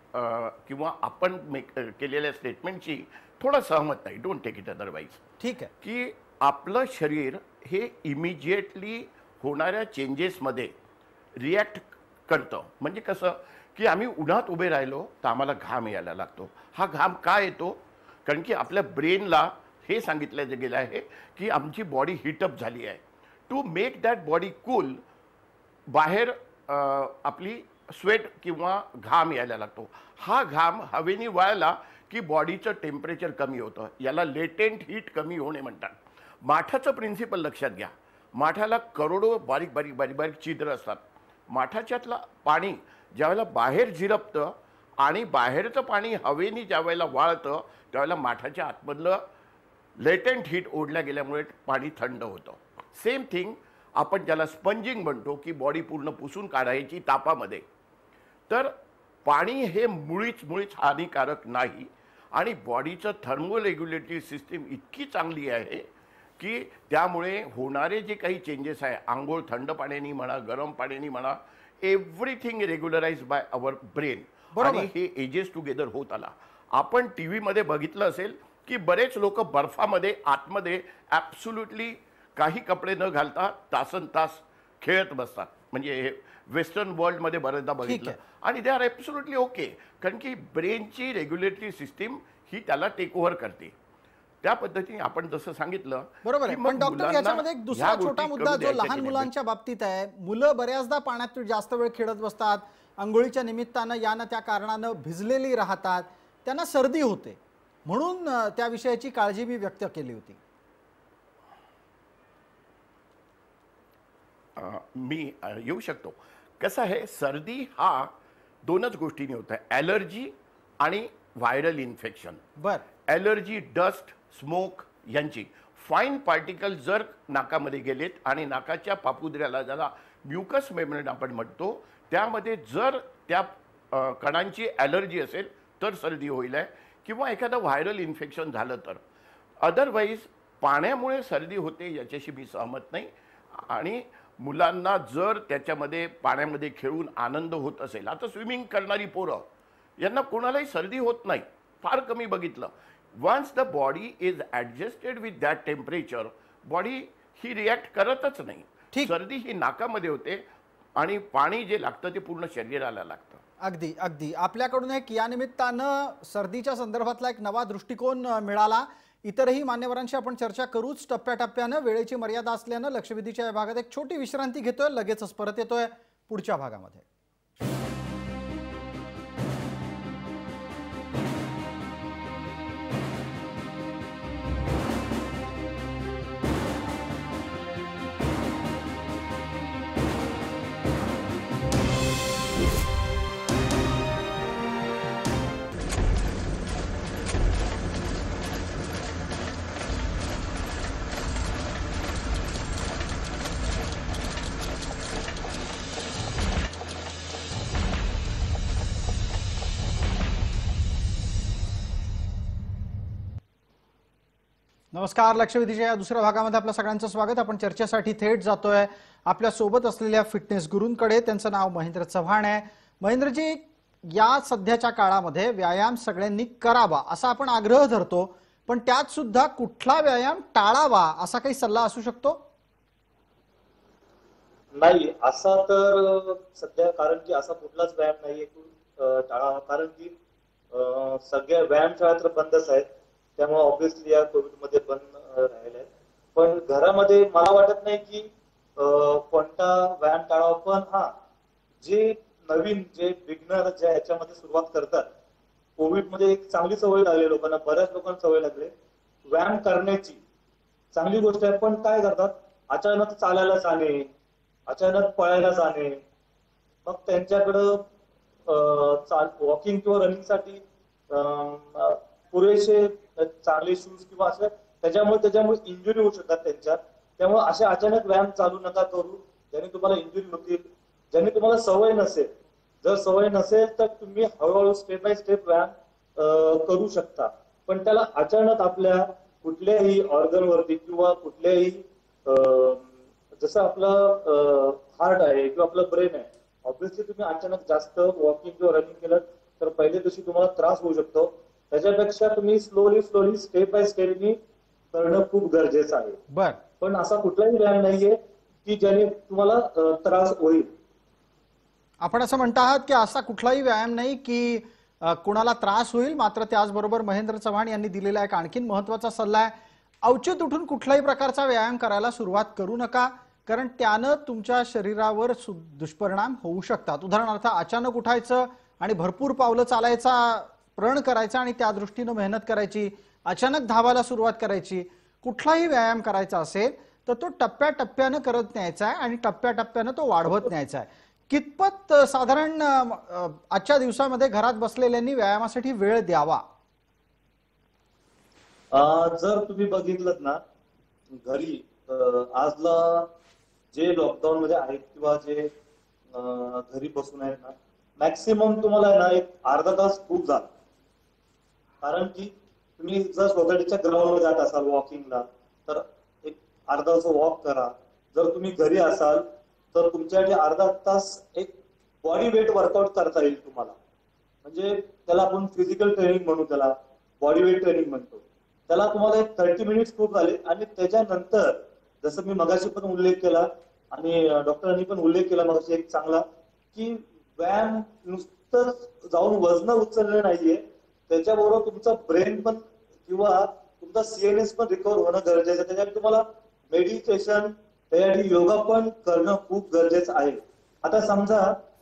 किंवा आपण केलेल्या स्टेटमेंटची थोडं सहमत नाही. Don't take it otherwise. ठीक आहे की आपलं शरीर हे इमिजिएटली होणाऱ्या चेंजेसमध्ये रिॲक्ट करतं. म्हणजे कसं की आम्ही उन्हात उभे राहिलो तर आम्हाला घाम यायला लागतो. हा घाम का येतो? कारण की आपल्या ब्रेनला हे सांगितलं गेलं आहे की आमची बॉडी हीटअप झाली आहे. To make that body cool बाहेर आपली स्वेट किंवा घाम यायला लागतो. हा घाम हवेने वाळला की बॉडीचं टेम्परेचर कमी होतं. याला लेटेंट हीट कमी होणे म्हणतात. माठाचं प्रिन्सिपल लक्षात घ्या. माठाला करोडो बारीक बारीक बारीक बारीक छिद्र असतात. माठाच्यातलं पाणी ज्यावेळेला बाहेर झिरपतं आणि बाहेरचं पाणी हवेने ज्यावेळेला वाळतं त्यावेळेला माठाच्या आतमधलं लेटेंट हीट ओढल्या गेल्यामुळे पाणी थंड होतं. सेम थिंग आपण ज्याला स्पंजिंग म्हणतो की बॉडी पूर्ण पुसून काढायची तापामध्ये, तर पाणी हे मुळीच मुळीच हानिकारक नाही. आणि बॉडीचं थर्मो रेग्युलेटरी सिस्टीम इतकी चांगली आहे की त्यामुळे होणारे जे काही चेंजेस आहे, आंघोळ थंड पाण्याने म्हणा, गरम पाण्याने म्हणा, everything regularize by our brain. आणि हे एजेस टुगेदर होत आला. आपण टी व्हीमध्ये बघितलं असेल की बरेच लोक बर्फामध्ये आतमध्ये ॲब्सोल्युटली काही कपडे न घालता तासन तास खेळत बसतात. म्हणजे हे वेस्टर्न वर्ल्डमध्ये बरेचदा बघितलं. आणि दे आर ॲब्सोल्युटली ओके, कारण की ब्रेनची रेग्युलेटरी सिस्टीम ही त्याला टेक ओव्हर करते. त्या पद्धतीने आपण जसं सांगितलं बरोबर आहे. पण डॉक्टर, याच्यामध्ये एक दुसरा छोटा मुद्दा जो लहान मुलांच्या बाबतीत आहे, मुलं बऱ्याचदा पाण्यात जास्त वेळ खेळत बसतात, आंघोळीच्या निमित्तानं या ना त्या कारणानं भिजलेली राहतात, त्यांना सर्दी होते, म्हणून त्या विषयाची काळजी मी व्यक्त केली होती. मी येऊ शकतो. कसं आहे, सर्दी हा दोनच गोष्टींनी होत आहे, ॲलर्जी आणि व्हायरल इन्फेक्शन. बर ॲलर्जी डस्ट स्मोक यांची फाईन पार्टिकल जर नाकामध्ये गेलेत आणि नाकाच्या पापुद्र्याला ज्याला म्युकस मेम्ब्रेन आपण म्हणतो त्यामध्ये जर त्या कणांची ॲलर्जी असेल तर सर्दी होईल आहे, किंवा एखादं व्हायरल इन्फेक्शन झालं तर. अदरवाईज पाण्यामुळे सर्दी होते याच्याशी मी सहमत नाही. आणि मुलांना जर त्याच्यामध्ये पाण्यामध्ये खेळून आनंद होत असेल, आता स्विमिंग करणारी पोरं यांना कोणालाही सर्दी होत नाही, फार कमी बघितलं. Once the body is adjusted with that temperature, body ही रिॲक्ट करतच नाही. सर्दी ही नाकामध्ये होते आणि पाणी जे लागतं ते पूर्ण शरीराला लागतं. अगदी अगदी. आपल्याकडून एक या निमित्तानं सर्दीच्या संदर्भातला एक नवा दृष्टिकोन मिळाला. इतरही मान्यवरांशी आपण चर्चा करूच टप्प्याटप्प्यानं. वेळेची मर्यादा असल्यानं लक्षवेधीच्या या भागात एक छोटी विश्रांती घेतोय, लगेचच परत येतोय पुढच्या भागामध्ये. नमस्कार. लक्षवेधीच्या या दुसऱ्या भागामध्ये आपल्या सगळ्यांचं स्वागत. आपण चर्चेसाठी थेट जातोय आपल्या सोबत असलेल्या फिटनेस गुरूंकडे. त्यांचं नाव महेंद्र चव्हाण आहे. महेंद्रजी, या सध्याच्या काळामध्ये व्यायाम सगळ्यांनी करावा असा आपण आग्रह धरतो, पण त्यात सुद्धा कुठला व्यायाम टाळावा असा काही सल्ला असू शकतो? नाही असा तर सध्या, कारण की असा कुठलाच व्यायाम नाहीये की अं, टाळावा, कारण की अं, सगळ्या व्यायामशाळा तर बंदच आहेत, त्यामुळे ऑब्व्हियसली या कोविड मध्ये बंद अं, राहिल्या आहेत. पण घरामध्ये मला वाटत नाही की अं, कोणता व्यायाम टाळावा. पण हा, जे नवीन जे बिगनर ज्या ह्याच्यामध्ये सुरुवात करतात, कोविड मध्ये एक चांगली सवय लागली लोकांना, बऱ्याच लोकांना सवय लागली व्यायाम करण्याची, चांगली गोष्ट आहे. पण काय करतात, अचानक चालायला जाणे, अचानक पळायला जाणे, मग त्यांच्याकडं वॉकिंग किंवा रनिंगसाठी पुरेसे चांगले शूज किंवा असं, त्याच्यामुळे त्याच्यामुळे इंजुरी होऊ शकतात त्यांच्या. त्यामुळे असे अचानक व्यायाम चालू नका करू ज्याने तुम्हाला इंजुरी होतील, ज्याने तुम्हाला सवय नसेल. जर सवय नसेल तर तुम्ही हळूहळू स्टेप बाय स्टेप व्यायाम करू शकता. पण त्याला अचानक आपल्या कुठल्याही ऑर्गन वरती किंवा कुठल्याही जसं आपलं हार्ट आहे किंवा आपलं ब्रेन आहे, ऑब्व्हियसली तुम्ही अचानक जास्त वॉकिंग किंवा रनिंग केलं तर पहिल्या दिवशी तुम्हाला त्रास होऊ शकतो. त्याच्यापेक्षा तुम्ही स्लोली स्लोली स्टेप बाय स्टेपनी करणं खूप गरजेचं आहे. बर, पण असा कुठलाही व्यायाम नाहीये की ज्याने तुम्हाला त्रास होईल. आपण असं म्हणता आहात की असा कुठलाही व्यायाम नाही की कुणाला त्रास होईल. मात्र त्याचबरोबर महेंद्र चव्हाण यांनी दिलेला एक आणखीन महत्वाचा सल्ला आहे, अवचित उठून कुठल्याही प्रकारचा व्यायाम करायला सुरुवात करू नका, कारण त्यानं तुमच्या शरीरावर दुष्परिणाम होऊ शकतात. उदाहरणार्थ अचानक उठायचं आणि भरपूर पावलं चालायचा प्रण करायचा आणि त्या दृष्टीनं मेहनत करायची, अचानक धावायला सुरुवात करायची. कुठलाही व्यायाम करायचा असेल तर तो टप्प्याटप्प्यानं करत न्यायचा आहे आणि टप्प्याटप्प्यानं तो वाढवत न्यायचा आहे. कितपत साधारण आजच्या दिवसामध्ये घरात बसलेल्यांनी व्यायामासाठी वेळ द्यावा? जर तुम्ही बघितलं ना, घरी आजला जे लॉकडाऊन मध्ये आहेत किंवा जे घरी बसून आहेत ना, मॅक्सिमम तुम्हाला ना एक अर्धा तास खूप झाला. कारण की तुम्ही जर सोसायटीच्या ग्राउंडवर जात असाल वॉकिंगला तर एक अर्धा तास वॉक करा. जर तुम्ही घरी असाल तर तुमच्यासाठी अर्धा तास एक बॉडी वेट वर्कआउट करता येईल तुम्हाला. म्हणजे त्याला आपण फिजिकल ट्रेनिंग म्हणू, त्याला बॉडी वेट ट्रेनिंग म्हणतो. त्याला तुम्हाला एक थर्टी मिनिट्स खूप झाले. आणि त्याच्यानंतर जसं मी मगाशी पण उल्लेख केला आणि डॉक्टरांनी पण उल्लेख केला मगाशी एक चांगला, की व्यायाम नुसतं जाऊन वजन उचललं नाहीये, त्याच्याबरोबर तुमचा ब्रेन पण किंवा तुमचा सीएनएस पण रिकव्हर होणं गरजेचं आहे. त्याच्यासाठी तुम्हाला मेडिटेशन, त्यासाठी योगा पण करणं खूप गरजेचं आहे. आता समजा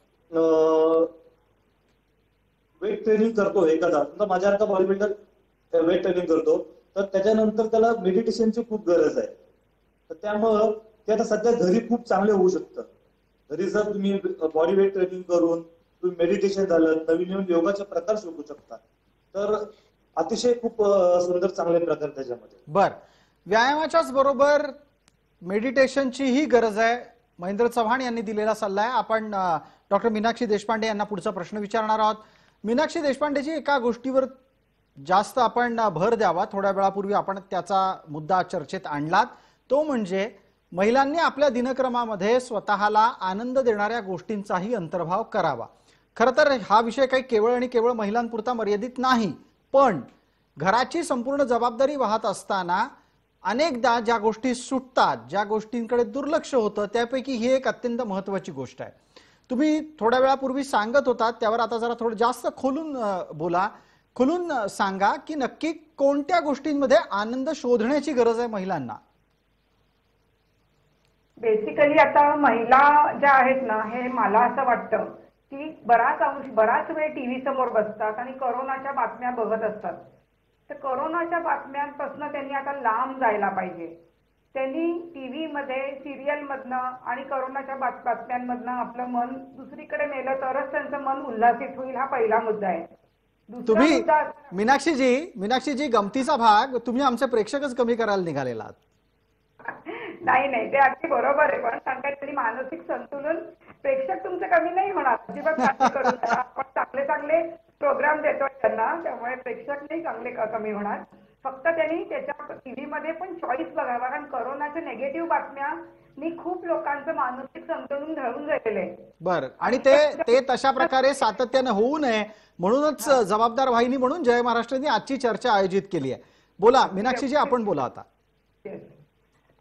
वेट ट्रेनिंग करतो एखादा, समजा माझ्यासारखा बॉडी बिल्डर वेट ट्रेनिंग करतो, तर त्याच्यानंतर त्याला मेडिटेशनची खूप गरज आहे. तर त्यामुळं ते आता सध्या घरी खूप चांगले होऊ शकतं. घरी जर तुम्ही बॉडी वेट ट्रेनिंग करून तुम्ही मेडिटेशन झालं, नवीन नवीन योगाचे प्रकार शिकू शकता, तर अतिशय खूप सुंदर चांगले प्रकार त्याच्यामध्ये. बर, व्यायामाच्याच बरोबर मेडिटेशनचीही गरज आहे. महेंद्र चव्हाण यांनी दिलेला सल्ला आहे. आपण डॉक्टर मीनाक्षी देशपांडे यांना पुढचा प्रश्न विचारणार आहोत. मीनाक्षी देशपांडेजी, एका गोष्टीवर जास्त आपण भर द्यावा, थोड्या वेळापूर्वी आपण त्याचा मुद्दा चर्चेत आणलात, तो म्हणजे महिलांनी आपल्या दिनक्रमामध्ये स्वतःला आनंद देणाऱ्या गोष्टींचाही अंतर्भाव करावा. खरं तर हा विषय काही केवळ आणि केवळ महिलांपुरता मर्यादित नाही, पण घराची संपूर्ण जबाबदारी वाहत असताना अनेकदा ज्या गोष्टी सुटतात, ज्या गोष्टींकडे दुर्लक्ष होतं, त्यापैकी ही एक अत्यंत महत्त्वाची गोष्ट आहे. तुम्ही थोड्या वेळापूर्वी सांगत होतात, त्यावर आता जरा थोडं जास्त खोलून बोला, खुलून सांगा की नक्की कोणत्या गोष्टींमध्ये आनंद शोधण्याची गरज आहे महिलांना? बेसिकली आता महिला ज्या आहेत ना, हे मला असं वाटतं की बराच अंश बराच वेळ टीव्ही समोर बसतात आणि कोरोनाच्या बातम्या बघत असतात. तर कोरोनाच्या बातम्यांपासून त्यांनी आता लांब जायला पाहिजे. त्यांनी टीव्ही मध्ये सिरियल मधनं आणि कोरोनाच्या बातम्यांमधनं आपलं मन दुसरीकडे नेलं तरच त्यांचं मन उल्हासित होईल, हा पहिला मुद्दा आहे. तुम्ही मीनाक्षीजी मीनाक्षीजी गमतीचा भाग तुम्ही आमचे प्रेक्षकच कमी करायला निघालेला आहात. नाही नाही, ते अगदी बरोबर आहे. पण सांगायचं मानसिक संतुलन, प्रेक्षक तुमचे कमी नाही होणार, अजिबात काळजी करू नका. आपण चांगले चांगले प्रोग्राम देतोय त्यांना, त्यामुळे प्रेक्षक नाही चांगले कमी होणार. फक्त त्यांनी त्याच्या टीव्ही मध्ये पण चॉईस बघावा, कारण कोरोनाच्या नेगेटिव्ह बातम्यांनी खूप लोकांचं मानसिक संतुलन ढळून गेलेलं आहे. बर, आणि ते ते तशा प्रकारे सातत्याने होऊ नये म्हणूनच जबाबदार वाहिनी म्हणून जय महाराष्ट्राने आजची चर्चा आयोजित केली आहे. बोला मीनाक्षीजी, आपण बोला आता.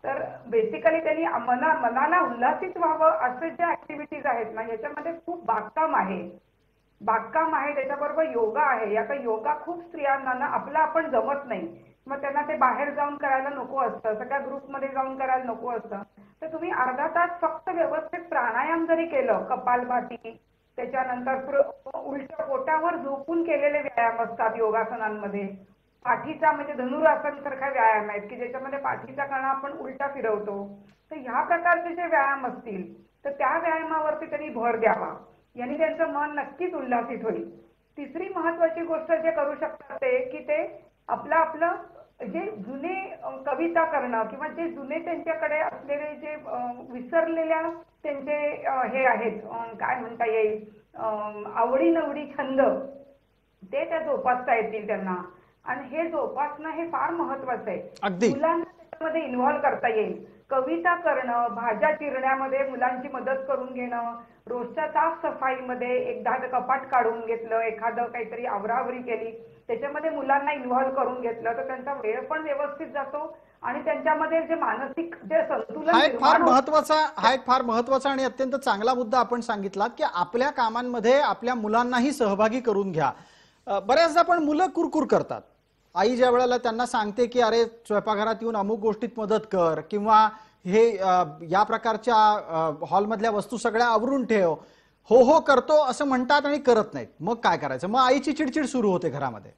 तर बेसिकली त्यांनी मना मनाला उल्हासित व्हावं असे ज्या ऍक्टिव्हिटीज आहेत ना याच्यामध्ये खूप बागकाम आहे बागकाम आहे त्याच्याबरोबर योगा आहे. आता योगा खूप स्त्रियांना ना आपलं आपण जमत नाही, मग त्यांना ते बाहेर जाऊन करायला नको असतं, सगळ्या ग्रुपमध्ये जाऊन करायला नको असतं. तर तुम्ही अर्धा तास फक्त व्यवस्थित प्राणायाम जरी केलं, कपालभाती, त्याच्यानंतर उलट्या पोटावर झोपून केलेले व्यायाम असतात योगासनांमध्ये, पाठीचा म्हणजे धनुरासन सारखा व्यायाम आहेत की ज्याच्यामध्ये पाठीचा कणा आपण उलटा फिरवतो. तर ह्या प्रकारचे जे व्यायाम असतील तर त्या व्यायामावरती त्यांनी भर द्यावा, यांनी त्यांचं मन नक्कीच उल्हासित होईल. तिसरी महत्वाची गोष्ट जे करू शकतात ते की ते आपलं आपलं जे जुने कविता करणं किंवा जे जुने त्यांच्याकडे असलेले जे विसरलेल्या त्यांचे हे आहेत काय म्हणता येईल आवडी नवडी छंद ते त्या जोपासता येतील त्यांना. आणि हे जोपासणं हे फार महत्वाचं आहे. मुलांना त्याच्यामध्ये इन्व्हॉल्व करता येईल. कविता करणं, भाज्या चिरण्यामध्ये मुलांची मदत करून घेणं, रोजच्या साफसफाईमध्ये एकदा कपाट काढून घेतलं, एखादं काहीतरी आवरावरी केली, त्याच्यामध्ये मुलांना इन्व्हॉल्व करून घेतलं तर त्यांचा वेळ पण व्यवस्थित जातो आणि त्यांच्यामध्ये जे मानसिक जे संतुलन हा एक फार महत्वाचा हा एक फार महत्वाचा आणि अत्यंत चांगला मुद्दा आपण सांगितला की आपल्या कामांमध्ये आपल्या मुलांनाही सहभागी करून घ्या. बऱ्याचदा पण मुलं कुरकुर करतात. आई ज्या वेळेला त्यांना सांगते की अरे स्वयंपाकघरात येऊन अमुक गोष्टीत मदत कर किंवा हे या प्रकारच्या हॉलमधल्या वस्तू सगळ्या आवरून ठेव, हो हो करतो असं म्हणतात आणि करत नाहीत. मग काय करायचं? मग आईची चिडचिड सुरू होते घरामध्ये.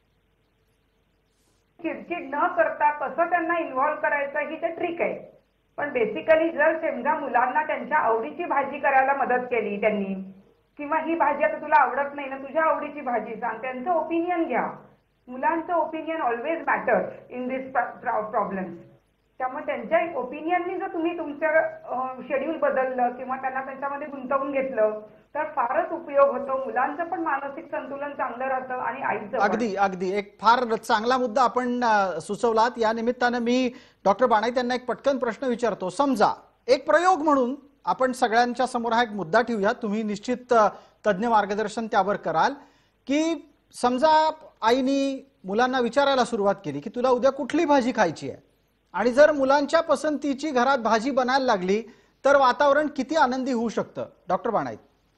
चिडचिड न करता कसं त्यांना इन्व्हॉल्व करायचं ही ते ट्रिक आहे. पण बेसिकली जर समजा मुलांना त्यांच्या आवडीची भाजी करायला मदत केली त्यांनी किंवा ही भाजी आता तुला आवडत नाही ना, तुझ्या आवडीची भाजी सांग, त्यांचं ओपिनियन घ्या. मुलांचं opinion always matters in this problems. त्यामुळे त्यांच्या ओपिनियननी जर तुम्ही तुमचं शेड्यूल बदललं किंवा त्यांना त्यांच्यामध्ये गुंतवून घेतलं तर फारच उपयोग होतो. मुलांचं पण मानसिक संतुलन चांगलं राहतं आणि आईचं. अगदी अगदी एक फार चांगला मुद्दा आपण सुचवलात. या निमित्तानं मी डॉक्टर बाणाई त्यांना एक पटकन प्रश्न विचारतो. समजा एक प्रयोग म्हणून आपण सगळ्यांच्या समोर हा एक मुद्दा ठेवूया, तुम्ही निश्चित तज्ञ मार्गदर्शन त्यावर कराल की समजा आईनी मुलांना विचारायला सुरुवात केली की तुला उद्या कुठली भाजी खायची आहे आणि जर मुलांच्या पसंतीची घरात भाजी बनायला लागली तर वातावरण किती आनंदी होऊ शकतं? डॉक्टर बाणाई.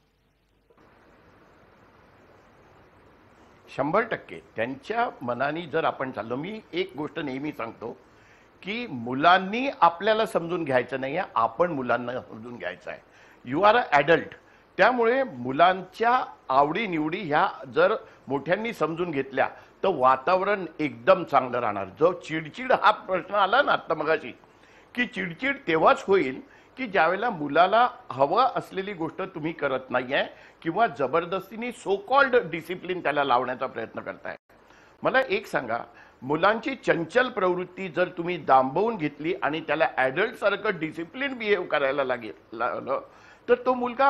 शंभर टक्के त्यांच्या मनाने जर आपण चाललो. मी एक गोष्ट नेहमी सांगतो की मुलांनी आपल्याला समजून घ्यायचं नाही आहे, आपण मुलांना समजून घ्यायचं आहे. You are a adult. त्यामुळे मुलांच्या आवडी निवडी ह्या जर मोठ्यांनी समजून घेतल्या तर वातावरण एकदम चांगलं राहणार. जो चिडचिड हा प्रश्न आला ना आता मगाशी की चिडचिड तेव्हाच होईल की ज्यावेळेला मुलाला हवं असलेली गोष्ट तुम्ही करत नाहीये किंवा जबरदस्तीने सो कॉल्ड डिसिप्लिन त्याला लावण्याचा प्रयत्न करताय. मला एक सांगा, मुलांची चंचल प्रवृत्ती जर तुम्ही दांबवून घेतली आणि त्याला ॲडल्ट सारखं डिसिप्लिन बिहेव करायला लागेल लागलं तर तो मुलगा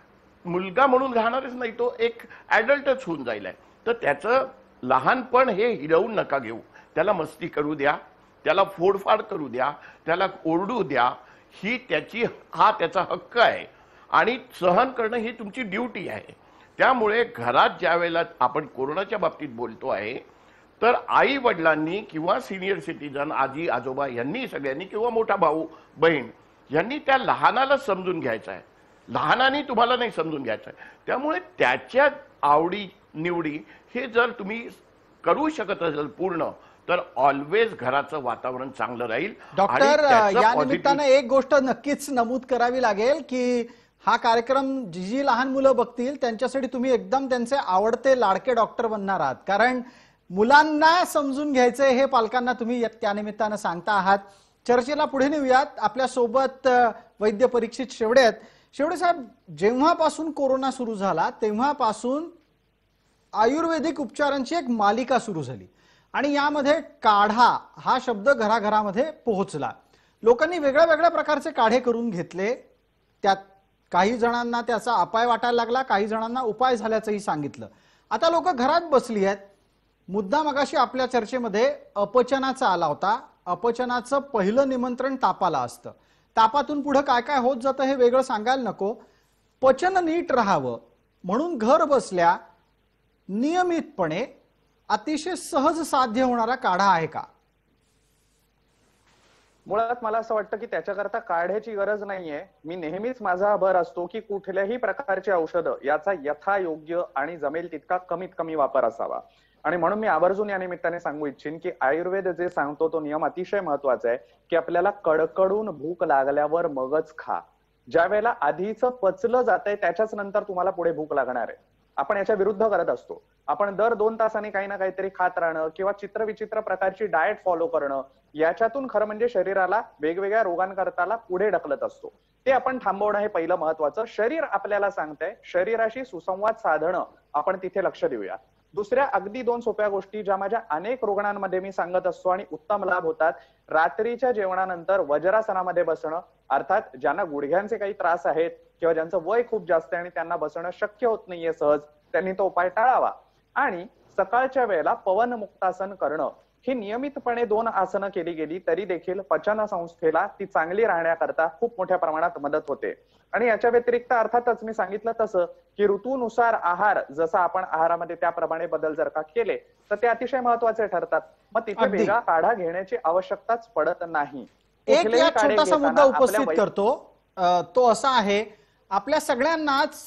मुलगा म्हणून राहणारच नाही, तो एक ॲडल्टच होऊन जाईल. तर त्याचं लहानपण हे हिरवून नका घेऊ. त्याला मस्ती करू द्या, त्याला फोडफाड करू द्या, त्याला ओरडू द्या. ही त्याची हा त्याचा हक्क आहे आणि सहन करणं ही तुमची ड्युटी आहे. त्यामुळे घरात ज्या वेळेला आपण कोरोनाच्या बाबतीत बोलतो आहे तर आई वडिलांनी किंवा सिनियर सिटीजन आजी आजोबा यांनी सगळ्यांनी किंवा मोठा भाऊ बहीण यांनी त्या लहानाला समजून घ्यायचं आहे. लहानाने तुम्हाला नाही समजून घ्यायचं आहे. त्यामुळे त्याच्या आवडी निवडी हे जर तुम्ही करू शकत असाल पूर्ण तर ऑलवेज घराचं वातावरण चांगलं राहील. डॉक्टर, या निमित्तानं एक गोष्ट नक्कीच नमूद करावी लागेल की हा कार्यक्रम जी जी लहान मुलं बघतील त्यांच्यासाठी तुम्ही एकदम त्यांचे आवडते लाडके डॉक्टर बनणार आहात. कारण मुलांना समजून घ्यायचे हे पालकांना तुम्ही त्या निमित्तानं सांगता आहात. चर्चेला पुढे नेऊयात. आपल्या सोबत वैद्य परीक्षित शेवडे आहेत. शेवडे साहेब, जेव्हापासून कोरोना सुरू झाला तेव्हापासून आयुर्वेदिक उपचारांची एक मालिका सुरू झाली आणि यामध्ये काढा हा शब्द घराघरामध्ये पोहोचला. लोकांनी वेगळ्या वेगळ्या प्रकारचे काढे करून घेतले. त्यात काही जणांना त्याचा अपाय वाटायला लागला, काही जणांना उपाय झाल्याचंही सांगितलं. आता लोक घरात बसली आहेत. मुद्दा मगाशी आपल्या चर्चेमध्ये अपचनाचा आला होता. अपचनाचं पहिलं निमंत्रण तापाला असतं. तापातून पुढे काय काय होत जातं हे वेगळं सांगायला नको. पचन नीट राहावं म्हणून घर बसल्या नियमितपणे अतिशय सहज साध्य होणारा काढा आहे का? मुळात मला असं वाटतं की त्याच्याकरता काढ्याची गरज नाहीये. मी नेहमीच माझा भर असतो की कुठल्याही प्रकारची औषधं याचा यथायोग्य आणि जमेल तितका कमीत कमी वापर असावा. आणि म्हणून मी आवर्जून या निमित्ताने सांगू इच्छिन की आयुर्वेद जे सांगतो तो नियम अतिशय महत्वाचा आहे की आपल्याला कडकडून भूक लागल्यावर मगच खा. ज्या वेळेला आधीच पचलं जातंय त्याच्याच नंतर तुम्हाला पुढे भूक लागणार आहे. आपण याच्या विरुद्ध करत असतो. आपण दर दोन तासांनी काही ना काहीतरी खात राहणं किंवा चित्रविचित्र प्रकारची डाएट फॉलो करणं याच्यातून खरं म्हणजे शरीराला वेगवेगळ्या रोगांकरताला पुढे ढकलत असतो. ते आपण थांबवणं हे पहिलं महत्वाचं. शरीर आपल्याला सांगतंय, शरीराशी सुसंवाद साधणं आपण तिथे लक्ष देऊया. दुसऱ्या अगदी दोन सोप्या गोष्टी ज्या माझ्या अनेक रुग्णांमध्ये मी सांगत असतो आणि उत्तम लाभ होतात. रात्रीच्या जेवणानंतर वज्रासनामध्ये बसणं, अर्थात ज्यांना गुडघ्यांचे काही त्रास आहेत किंवा ज्यांचं वय खूप जास्त आहे आणि त्यांना बसणं शक्य होत नाहीये सहज, त्यांनी तो उपाय टाळावा. आणि सकाळच्या वेळेला पवन मुक्तासन करणं. ही नियमितपणे दोन आसनं केली गेली तरी देखील पचन संस्थेला ती चांगली राहण्याकरता खूप मोठ्या प्रमाणात मदत होते. आणि याच्या व्यतिरिक्त अर्थातच मी सांगितलं तसं की ऋतूनुसार आहार जसा आपण आहारामध्ये त्याप्रमाणे बदल जर का केले तर ते अतिशय महत्वाचे ठरतात. मग तिथे वेगळा काढा घेण्याची आवश्यकताच पडत नाही. एक या छोटासा मुद्दा उपस्थित करतो, तो असा आहे, आपल्या सगळ्यांनाच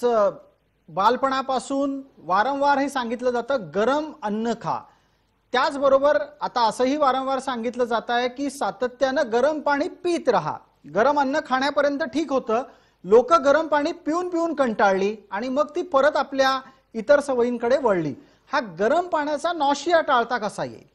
बालपणापासून वारंवार हे सांगितलं जातं गरम अन्न खा. त्याचबरोबर आता असंही वारंवार सांगितलं जात आहे की सातत्यानं गरम पाणी पीत राहा. गरम अन्न खाण्यापर्यंत ठीक होतं, लोक गरम पाणी पिऊन पिऊन कंटाळली आणि मग ती परत आपल्या इतर सवयींकडे वळली. हा गरम पाण्याचा नॉशिया टाळता कसा येईल?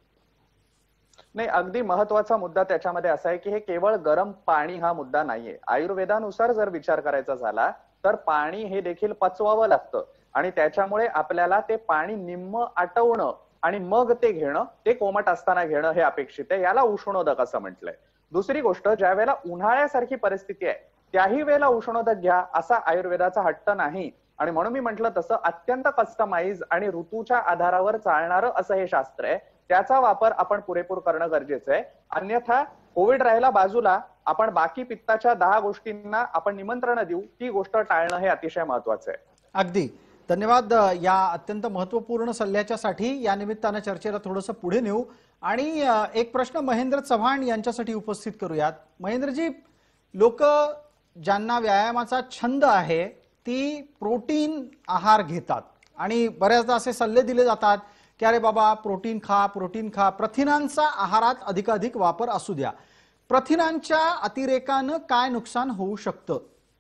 नाही, अगदी महत्वाचा मुद्दा त्याच्यामध्ये असा आहे की हे केवळ गरम पाणी हा मुद्दा नाहीये. आयुर्वेदानुसार जर विचार करायचा झाला तर पाणी हे देखील पचवावं लागतं आणि त्याच्यामुळे आपल्याला ते पाणी निम्म आटवणं आणि मग ते घेणं, ते कोमट असताना घेणं हे अपेक्षित आहे. याला उष्णोदक असं म्हटलंय. दुसरी गोष्ट, ज्या वेळेला उन्हाळ्यासारखी परिस्थिती आहे त्याही वेळेला उष्णोदक घ्या असा आयुर्वेदाचा हट्ट नाही. आणि म्हणून मी म्हटलं तसं अत्यंत कस्टमाइज आणि ऋतूच्या आधारावर चालणारं असं हे शास्त्र आहे. त्याचा वापर आपण पुरेपूर करणं गरजेचं आहे. अन्यथा कोविड राहिला बाजूला, आपण बाकी पित्ताच्या दहा गोष्टींना आपण निमंत्रण देऊ, ती गोष्ट टाळणं हे अतिशय महत्वाचं आहे. अगदी धन्यवाद या अत्यंत महत्वपूर्ण सल्ल्याच्यासाठी. या निमित्तानं चर्चेला थोडंसं पुढे नेऊ आणि एक प्रश्न महेंद्र चव्हाण यांच्यासाठी उपस्थित करूयात. महेंद्रजी, लोक ज्यांना व्यायामाचा छंद आहे ती प्रोटीन आहार घेतात आणि बऱ्याचदा असे सल्ले दिले जातात की अरे बाबा प्रोटीन खा, प्रोटीन खा, प्रथिनांचा आहारात अधिकाधिक वापर असू द्या. प्रथिनांच्या अतिरेकानं काय नुकसान होऊ शकतं?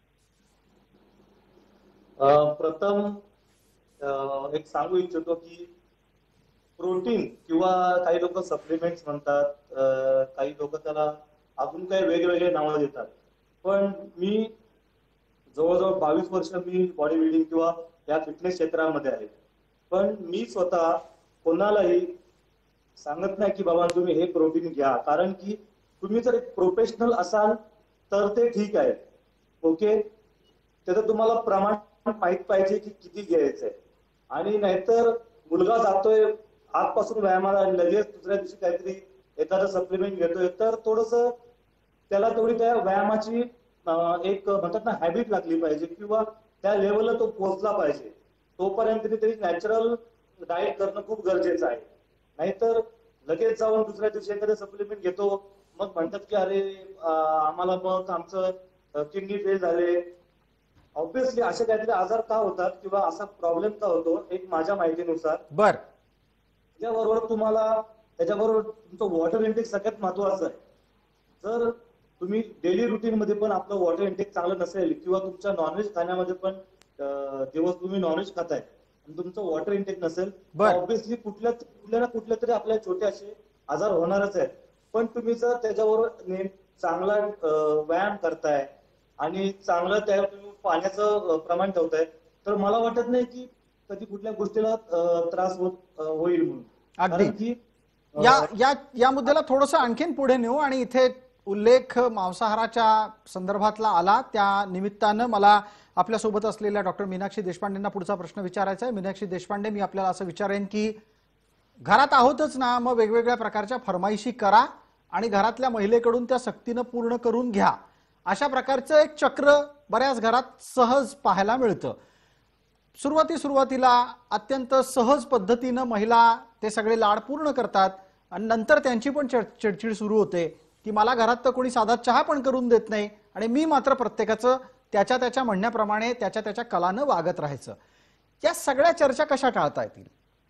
प्रथम एक सांगू इच्छितो की प्रोटीन किंवा काही लोक सप्लिमेंट्स म्हणतात, काही लोक त्याला अजून काही वेगवेगळे नावं देतात. पण मी जवळजवळ बावीस वर्ष मी बॉडी बिल्डिंग किंवा या फिटनेस क्षेत्रामध्ये आहे. पण मी स्वतः कोणालाही सांगत नाही की बाबा तुम्ही हे प्रोटीन घ्या, कारण की तुम्ही जर एक प्रोफेशनल असाल तर ते ठीक आहे, ओके, त्याचं तुम्हाला प्रमाण माहित पाहिजे की किती घ्यायचंय. आणि नाहीतर मुलगा जातोय आजपासून व्यायामाला आणि लगेच दुसऱ्या दिवशी काहीतरी एखादं सप्लिमेंट घेतोय तर थोडस त्याला तेवढी त्या व्यायामाची एक म्हणतात ना हॅबिट लागली पाहिजे किंवा त्या लेवलला तो पोहोचला पाहिजे. तोपर्यंत तरी नॅचरल डाएट करणं खूप गरजेचं आहे. नाहीतर लगेच जाऊन दुसऱ्या दिवशी एखादं सप्लिमेंट घेतो, मग म्हणतात की अरे आम्हाला मग आमचं किडनी फेल झाले. ऑब्विसली असे काहीतरी आजार का होतात किंवा असा प्रॉब्लेम का होतो, एक माझ्या माहितीनुसार बर त्याच्याबरोबर तुम्हाला त्याच्याबरोबर तुमचं वॉटर इंटेक सगळ्यात महत्वाचं आहे. जर तुम्ही डेली रुटीन मध्ये पण आपलं वॉटर इंटेक चांगलं नसेल किंवा तुमच्या नॉनव्हेज खाण्यामध्ये पण दिवस तुम्ही नॉनव्हेज खाताय आणि तुमचं वॉटर इंटेक नसेल, ऑब्विसली कुठल्या कुठल्या ना कुठल्या तरी आपल्या छोटे असे आजार होणारच आहेत. पण तुम्ही जर त्याच्याबरोबर चांगला व्यायाम करताय आणि चांगलं त्या तुम्ही पाण्याचं प्रमाण ठेवताय तर मला वाटत नाही की कधी कुठल्या गोष्टीला त्रास होत होईल म्हणून. अगदी या या या मुद्द्याला थोडंसं आणखीन पुढे नेऊ आणि इथे उल्लेख मांसाहाराच्या संदर्भातला आला त्या निमित्तानं मला आपल्यासोबत असलेल्या डॉक्टर मीनाक्षी देशपांडेंना पुढचा प्रश्न विचारायचा आहे. मीनाक्षी देशपांडे, मी आपल्याला असं विचारेन की घरात आहोतच ना, मग वेगवेगळ्या प्रकारच्या फरमाईशी करा आणि घरातल्या महिलेकडून त्या सक्तीनं पूर्ण करून घ्या. अशा प्रकारचं एक चक्र बऱ्याच घरात सहज पाहायला मिळतं. सुरुवाती सुरुवातीला अत्यंत सहज पद्धतीनं महिला ते सगळे लाड पूर्ण करतात आणि नंतर त्यांची पण चिडचिड सुरू होते. की मला घरात तर कोणी साधा चहा पण करून देत नाही आणि मी मात्र प्रत्येकाचं त्याच्या त्याच्या म्हणण्याप्रमाणे त्याच्या त्याच्या कलानं वागत राहायचं. या सगळ्या चर्चा कशा टाळता येतील?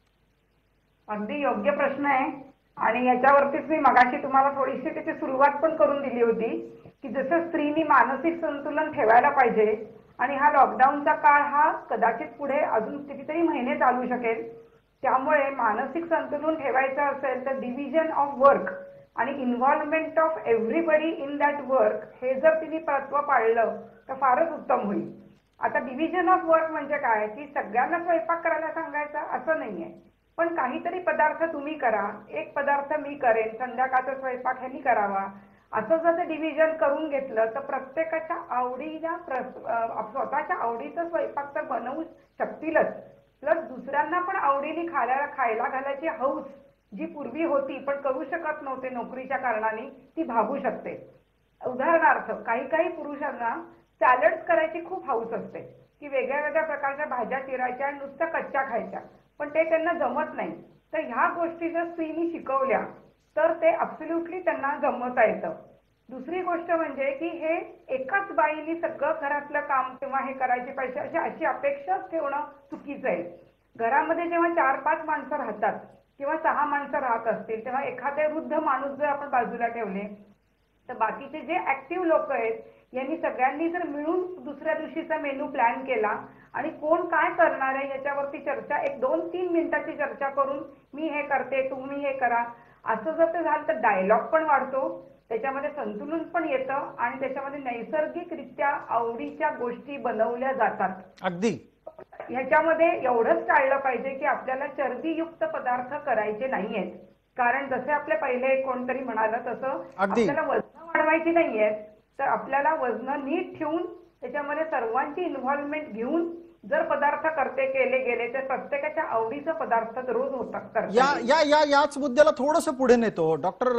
अगदी योग्य प्रश्न आहे आणि याच्यावरतीच मी मगाशी तुम्हाला थोडीशी त्याची सुरुवात पण करून दिली होती की जसं स्त्रीनी मानसिक संतुलन ठेवायला पाहिजे आणि हा लॉकडाऊनचा काळ हा कदाचित पुढे अजून कितीतरी महिने चालू शकेल, त्यामुळे मानसिक संतुलन ठेवायचं असेल तर डिव्हिजन ऑफ वर्क आणि involvement of everybody in that work हे जर तिने तत्व पाळलं तर फारच उत्तम होईल. आता डिव्हिजन ऑफ वर्क म्हणजे काय की सगळ्यांना स्वयंपाक करायला सांगायचा असं नाहीये, पण काहीतरी पदार्थ तुम्ही करा, एक पदार्थ मी करेन, संध्याकाळचा स्वयंपाक ह्यांनी करावा, असं जर ते डिव्हिजन करून घेतलं तर प्रत्येकाच्या आवडीला स्वतःच्या आवडीचा स्वयंपाक तर बनवू शकतीलच, प्लस दुसऱ्यांना पण आवडीने खायला खायला घालायची हौस जी पूर्वी होती पण करू शकत नव्हते नोकरीच्या कारणाने ती भागू शकते. उदाहरणार्थ काही काही पुरुषांना सॅलड्स करायची खूप हौस असते की वेगळ्या वेगळ्या प्रकारच्या भाज्या चिरायच्या आणि नुसत्या कच्च्या खायच्या, पण ते त्यांना जमत नाही. तर ह्या गोष्टी जर स्त्रीनी शिकवल्या तर ते अब्सोल्युटली त्यांना जमवता येतं. दुसरी गोष्ट म्हणजे की हे एकाच बाईनी सगळं घरातलं काम किंवा हे करायचे पाहिजे अशी अशी अपेक्षाच ठेवणं चुकीचं आहे. घरामध्ये जेव्हा चार पाच माणसं राहतात किंवा सहा माणसं राहत असतील तेव्हा एखादे वृद्ध माणूस जर आपण बाजूला ठेवले तर बाकीचे जे ऍक्टिव्ह लोक आहेत यांनी सगळ्यांनी जर मिळून दुसऱ्या दिवशीचा मेनू प्लॅन केला आणि कोण काय करणार आहे याच्यावरती चर्चा एक दोन तीन मिनिटाची चर्चा करून मी हे करते तुम्ही हे करा असं जर ते झालं तर डायलॉग पण वाढतो, त्याच्यामध्ये संतुलन पण येतं आणि त्याच्यामध्ये नैसर्गिकरित्या आवडीच्या गोष्टी बनवल्या जातात. अगदी ह्याच्यामध्ये एवढंच टाळलं पाहिजे की आपल्याला चरबीयुक्त पदार्थ करायचे नाहीयेत, कारण जसे आपल्या पहिले कोणतरी म्हणालं तसं आपल्याला वजन वाढवायची नाहीयेत, तर आपल्याला वजन नीट ठेवून त्याच्यामध्ये सर्वांची इन्व्हॉल्वमेंट घेऊन जर पदार्थ करते केले गेले तर प्रत्येकाच्या आवडीचा पदार्थ रोज होतात. या या या याच मुद्द्याला थोडंसं पुढे नेतो. डॉक्टर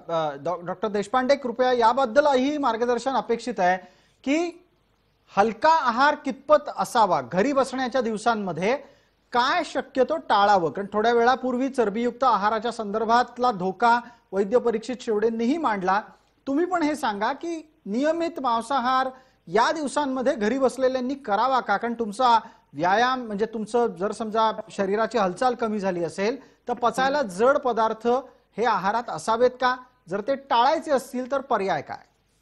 डॉक्टर देशपांडे, कृपया याबद्दलही मार्गदर्शन अपेक्षित आहे की हलका आहार कितपत असावा घरी बसण्याच्या दिवसांमध्ये, काय शक्यतो टाळावं, कारण थोड्या वेळापूर्वी चरबीयुक्त आहाराच्या संदर्भातला धोका वैद्य परीक्षित शेवडेंनीही मांडला. तुम्ही पण हे सांगा की नियमित मांसाहार या दिवसांमध्ये घरी बसलेल्यांनी करावा का? कारण तुमचा व्यायाम म्हणजे तुमचं जर समजा शरीराची हालचाल कमी झाली असेल तर पचायला जड पदार्थ हे आहारात असावेत का? जर ते टाळायचे असतील तर पर्याय काय?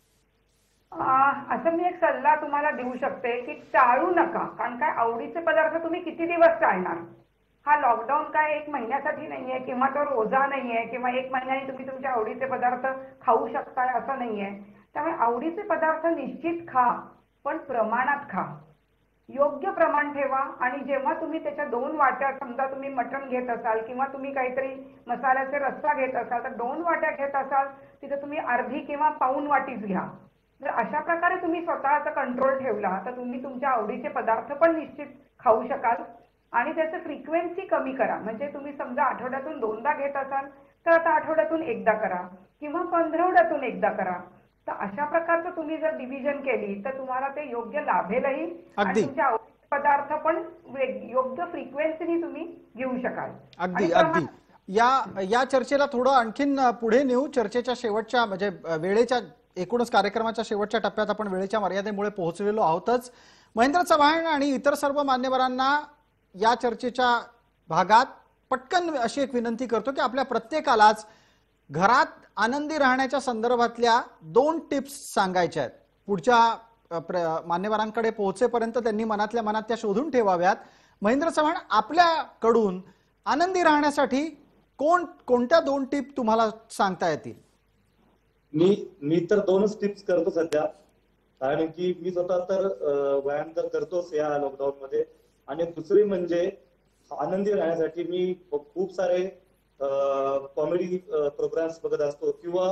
असं मी एक सल्ला तुम्हाला देऊ शकते की टाळू नका, कारण काय आवडीचे पदार्थ तुम्ही किती दिवस टाळणार? हा लॉकडाऊन काय एक महिन्यासाठी नाहीये किंवा तो रोजा नाहीये किंवा एक महिन्याने तुम्ही तुमच्या आवडीचे पदार्थ खाऊ शकताय असं नाहीये. त्यामुळे आवडीचे पदार्थ निश्चित खा, पण प्रमाणात खा, योग्य प्रमाण ठेवा. आणि जेव्हा तुम्ही त्याच्या दोन वाट्या, समजा तुम्ही मटण घेत असाल किंवा तुम्ही काहीतरी मसाल्याचे रस्सा घेत असाल तर दोन वाट्या घेत असाल तिथे तुम्ही अर्धी किंवा पाऊण वाटीच घ्या. जर अशा प्रकारे तुम्ही स्वतःचा कंट्रोल ठेवला तर तुम्ही तुमच्या आवडीचे पदार्थ पण निश्चित खाऊ शकाल. आणि त्याचं फ्रिक्वेन्सी कमी करा, म्हणजे तुम्ही समजा आठवड्यातून दोनदा घेत असाल तर आता आठवड्यातून एकदा करा किंवा पंधरवड्यातून एकदा करा. तर अशा प्रकारचं तुम्ही जर डिव्हिजन केली तर तुम्हाला ते योग्य लाभेलही आणि तुमच्या आवडीचे पदार्थ पण योग्य फ्रिक्वेन्सीने तुम्ही घेऊ शकाल. अगदी अगदी या या चर्चेला थोडं आणखीन पुढे नेऊ. चर्चेच्या शेवटच्या म्हणजे वेळेच्या एकूणच कार्यक्रमाच्या शेवटच्या टप्प्यात आपण वेळेच्या मर्यादेमुळे पोहोचलेलो आहोतच. महेंद्र चव्हाण आणि इतर सर्व मान्यवरांना या चर्चेच्या भागात पटकन अशी एक विनंती करतो की आपल्या प्रत्येकालाच घरात आनंदी राहण्याच्या संदर्भातल्या दोन टिप्स सांगायच्या आहेत. पुढच्या मान्यवरांकडे पोहोचेपर्यंत त्यांनी मनातल्या मनात त्या शोधून ठेवाव्यात. महेंद्र चव्हाण, आपल्याकडून आनंदी राहण्यासाठी कोण कोणत्या दोन टिप तुम्हाला सांगता येतील? मी मी तर दोनच टिप्स करतो सध्या, कारण की मी स्वतः तर व्यायाम तर करतोच या लॉकडाऊन मध्ये. आणि दुसरी म्हणजे आनंदी राहण्यासाठी मी खूप सारे कॉमेडी प्रोग्राम्स बघत असतो किंवा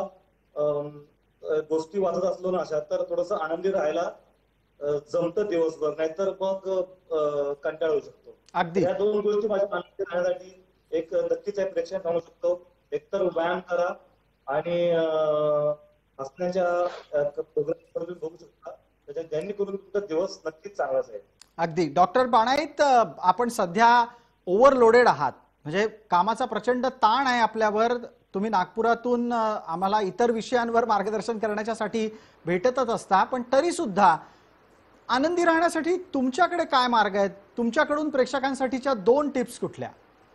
गोष्टी वाचत असलो ना अशा, तर थोडस आनंदी राहायला जमतं दिवसभर, नाहीतर मग कंटाळू शकतो. अगदी या दोन गोष्टी माझ्या आनंदी राहण्यासाठी एक नक्कीच आहे प्रेक्षक सांगू शकतो. एकतर व्यायाम करा आणि हसण्याच्या प्रोग्राम बघू शकता, त्याच्या ज्यांनी करून तुमचा दिवस नक्कीच चांगलाच आहे. अगदी. डॉक्टर बाणाईत, आपण सध्या ओव्हरलोडेड आहात, म्हणजे कामाचा प्रचंड ताण आहे आपल्यावर, तुम्ही नागपुरातून अ, आम्हाला इतर विषयांवर मार्गदर्शन करण्यासाठी भेटतच असता, पण तरी सुद्धा आनंदी राहण्यासाठी तुमच्याकडे काय मार्ग आहेत? तुमच्याकडून प्रेक्षकांसाठीच्या दोन टिप्स कुठल्या?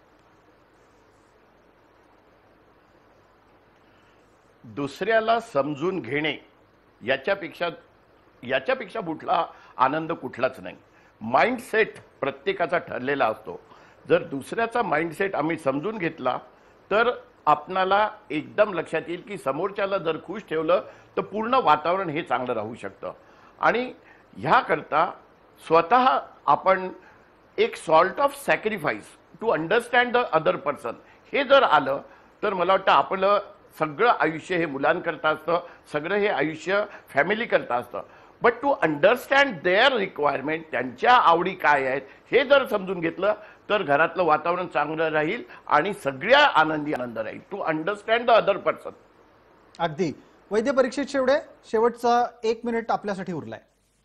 दुसऱ्याला समजून घेणे याच्यापेक्षा याच्यापेक्षा कुठला आनंद कुठलाच नाही. माइंडसेट प्रत्येकाचा ठरलेला असतो. जर दुसऱ्याचा माइंडसेट आम्ही समजून घेतला तर आपणाला एकदम लक्षात येईल की समोरच्याला जर खुश ठेवलं तर पूर्ण वातावरण हे चांगलं राहू शकतं. आणि ह्याकरता स्वतः आपण एक sort of sacrifice to understand the other person हे जर आलं तर मला वाटतं आपलं सगळं आयुष्य हे मुलांकरता असतं, सगळं हे आयुष्य फॅमिली करता असतं. But to understand their requirement, त्यांच्या आवडी काय आहेत हे जर समजून घेतलं तर घरातलं वातावरण चांगलं राहील आणि सगळ्या आनंदी आनंद राहील. To understand the other person. अगदी. वैद्य परीक्षित शेवडे, शेवटचा एक मिनिट आपल्यासाठी उरलाय.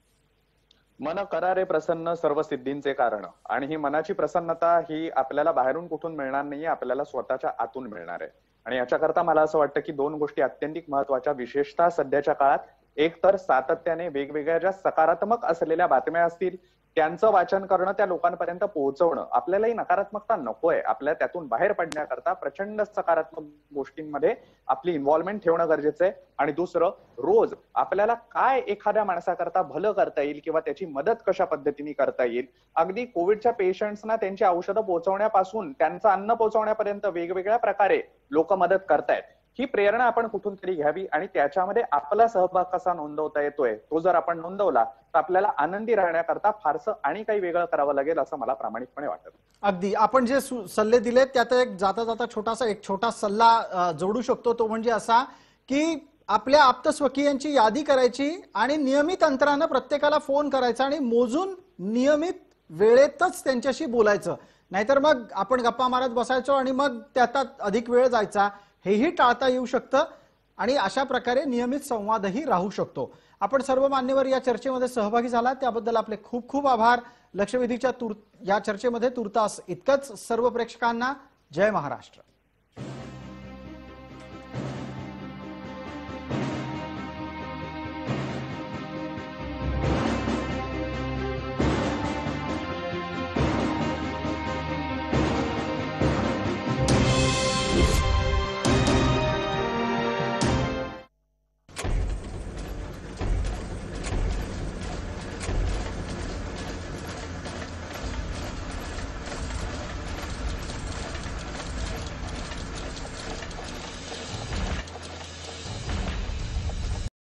मन करारे प्रसन्न सर्व सिद्धींचे कारण. आणि ही मनाची प्रसन्नता ही आपल्याला बाहेरून कुठून मिळणार नाहीये, आपल्याला स्वतःच्या आतून मिळणार आहे. आणि याच्याकरता मला असं वाटतं की दोन गोष्टी अत्यंतिक महत्वाच्या, विशेषतः सध्याच्या काळात. एक तर सातत्याने वेगवेगळ्या ज्या सकारात्मक असलेल्या बातम्या असतील त्यांचं वाचन करणं, त्या लोकांपर्यंत पोहोचवणं. आपल्यालाही नकारात्मकता नकोय, आपल्याला त्यातून बाहेर पडण्याकरता प्रचंड सकारात्मक गोष्टींमध्ये आपली इन्व्हॉल्वमेंट ठेवणं गरजेचं आहे. आणि दुसरं, रोज आपल्याला काय एखाद्या माणसाकरता भलं करता येईल किंवा त्याची मदत कशा पद्धतीने करता येईल, अगदी कोविडच्या पेशंट्सना त्यांची औषधं पोहोचवण्यापासून त्यांचं अन्न पोहोचवण्यापर्यंत वेगवेगळ्या प्रकारे लोक मदत करतायत. ही प्रेरणा आपण कुठून तरी घ्यावी आणि त्याच्यामध्ये आपला सहभाग कसा नोंदवता येतोय तो जर आपण नोंदवला तर आपल्याला आनंदी राहण्याकरता फारसं आणि काही वेगळं करावं लागेल असं मला प्रामाणिकपणे वाटतं. अगदी. आपण जे सल्ले दिलेत त्यात एक जाता जाता छोटासा एक छोटा सल्ला जोडू शकतो, तो म्हणजे असा की आपल्या आप्तस्वकीयांची यादी करायची आणि नियमित अंतरानं प्रत्येकाला फोन करायचा आणि मोजून नियमित वेळेतच त्यांच्याशी बोलायचं. नाहीतर मग आपण गप्पा मारत बसायचो आणि मग त्यात अधिक वेळ जायचा. हेही टाळता येऊ शकतं आणि अशा प्रकारे नियमित संवादही राहू शकतो. आपण सर्व मान्यवर या चर्चेमध्ये सहभागी झाला त्याबद्दल आपले खूप खूप आभार. लक्षवेधीच्या तूर या चर्चेमध्ये तुर्तास इतकंच. सर्व प्रेक्षकांना जय महाराष्ट्र.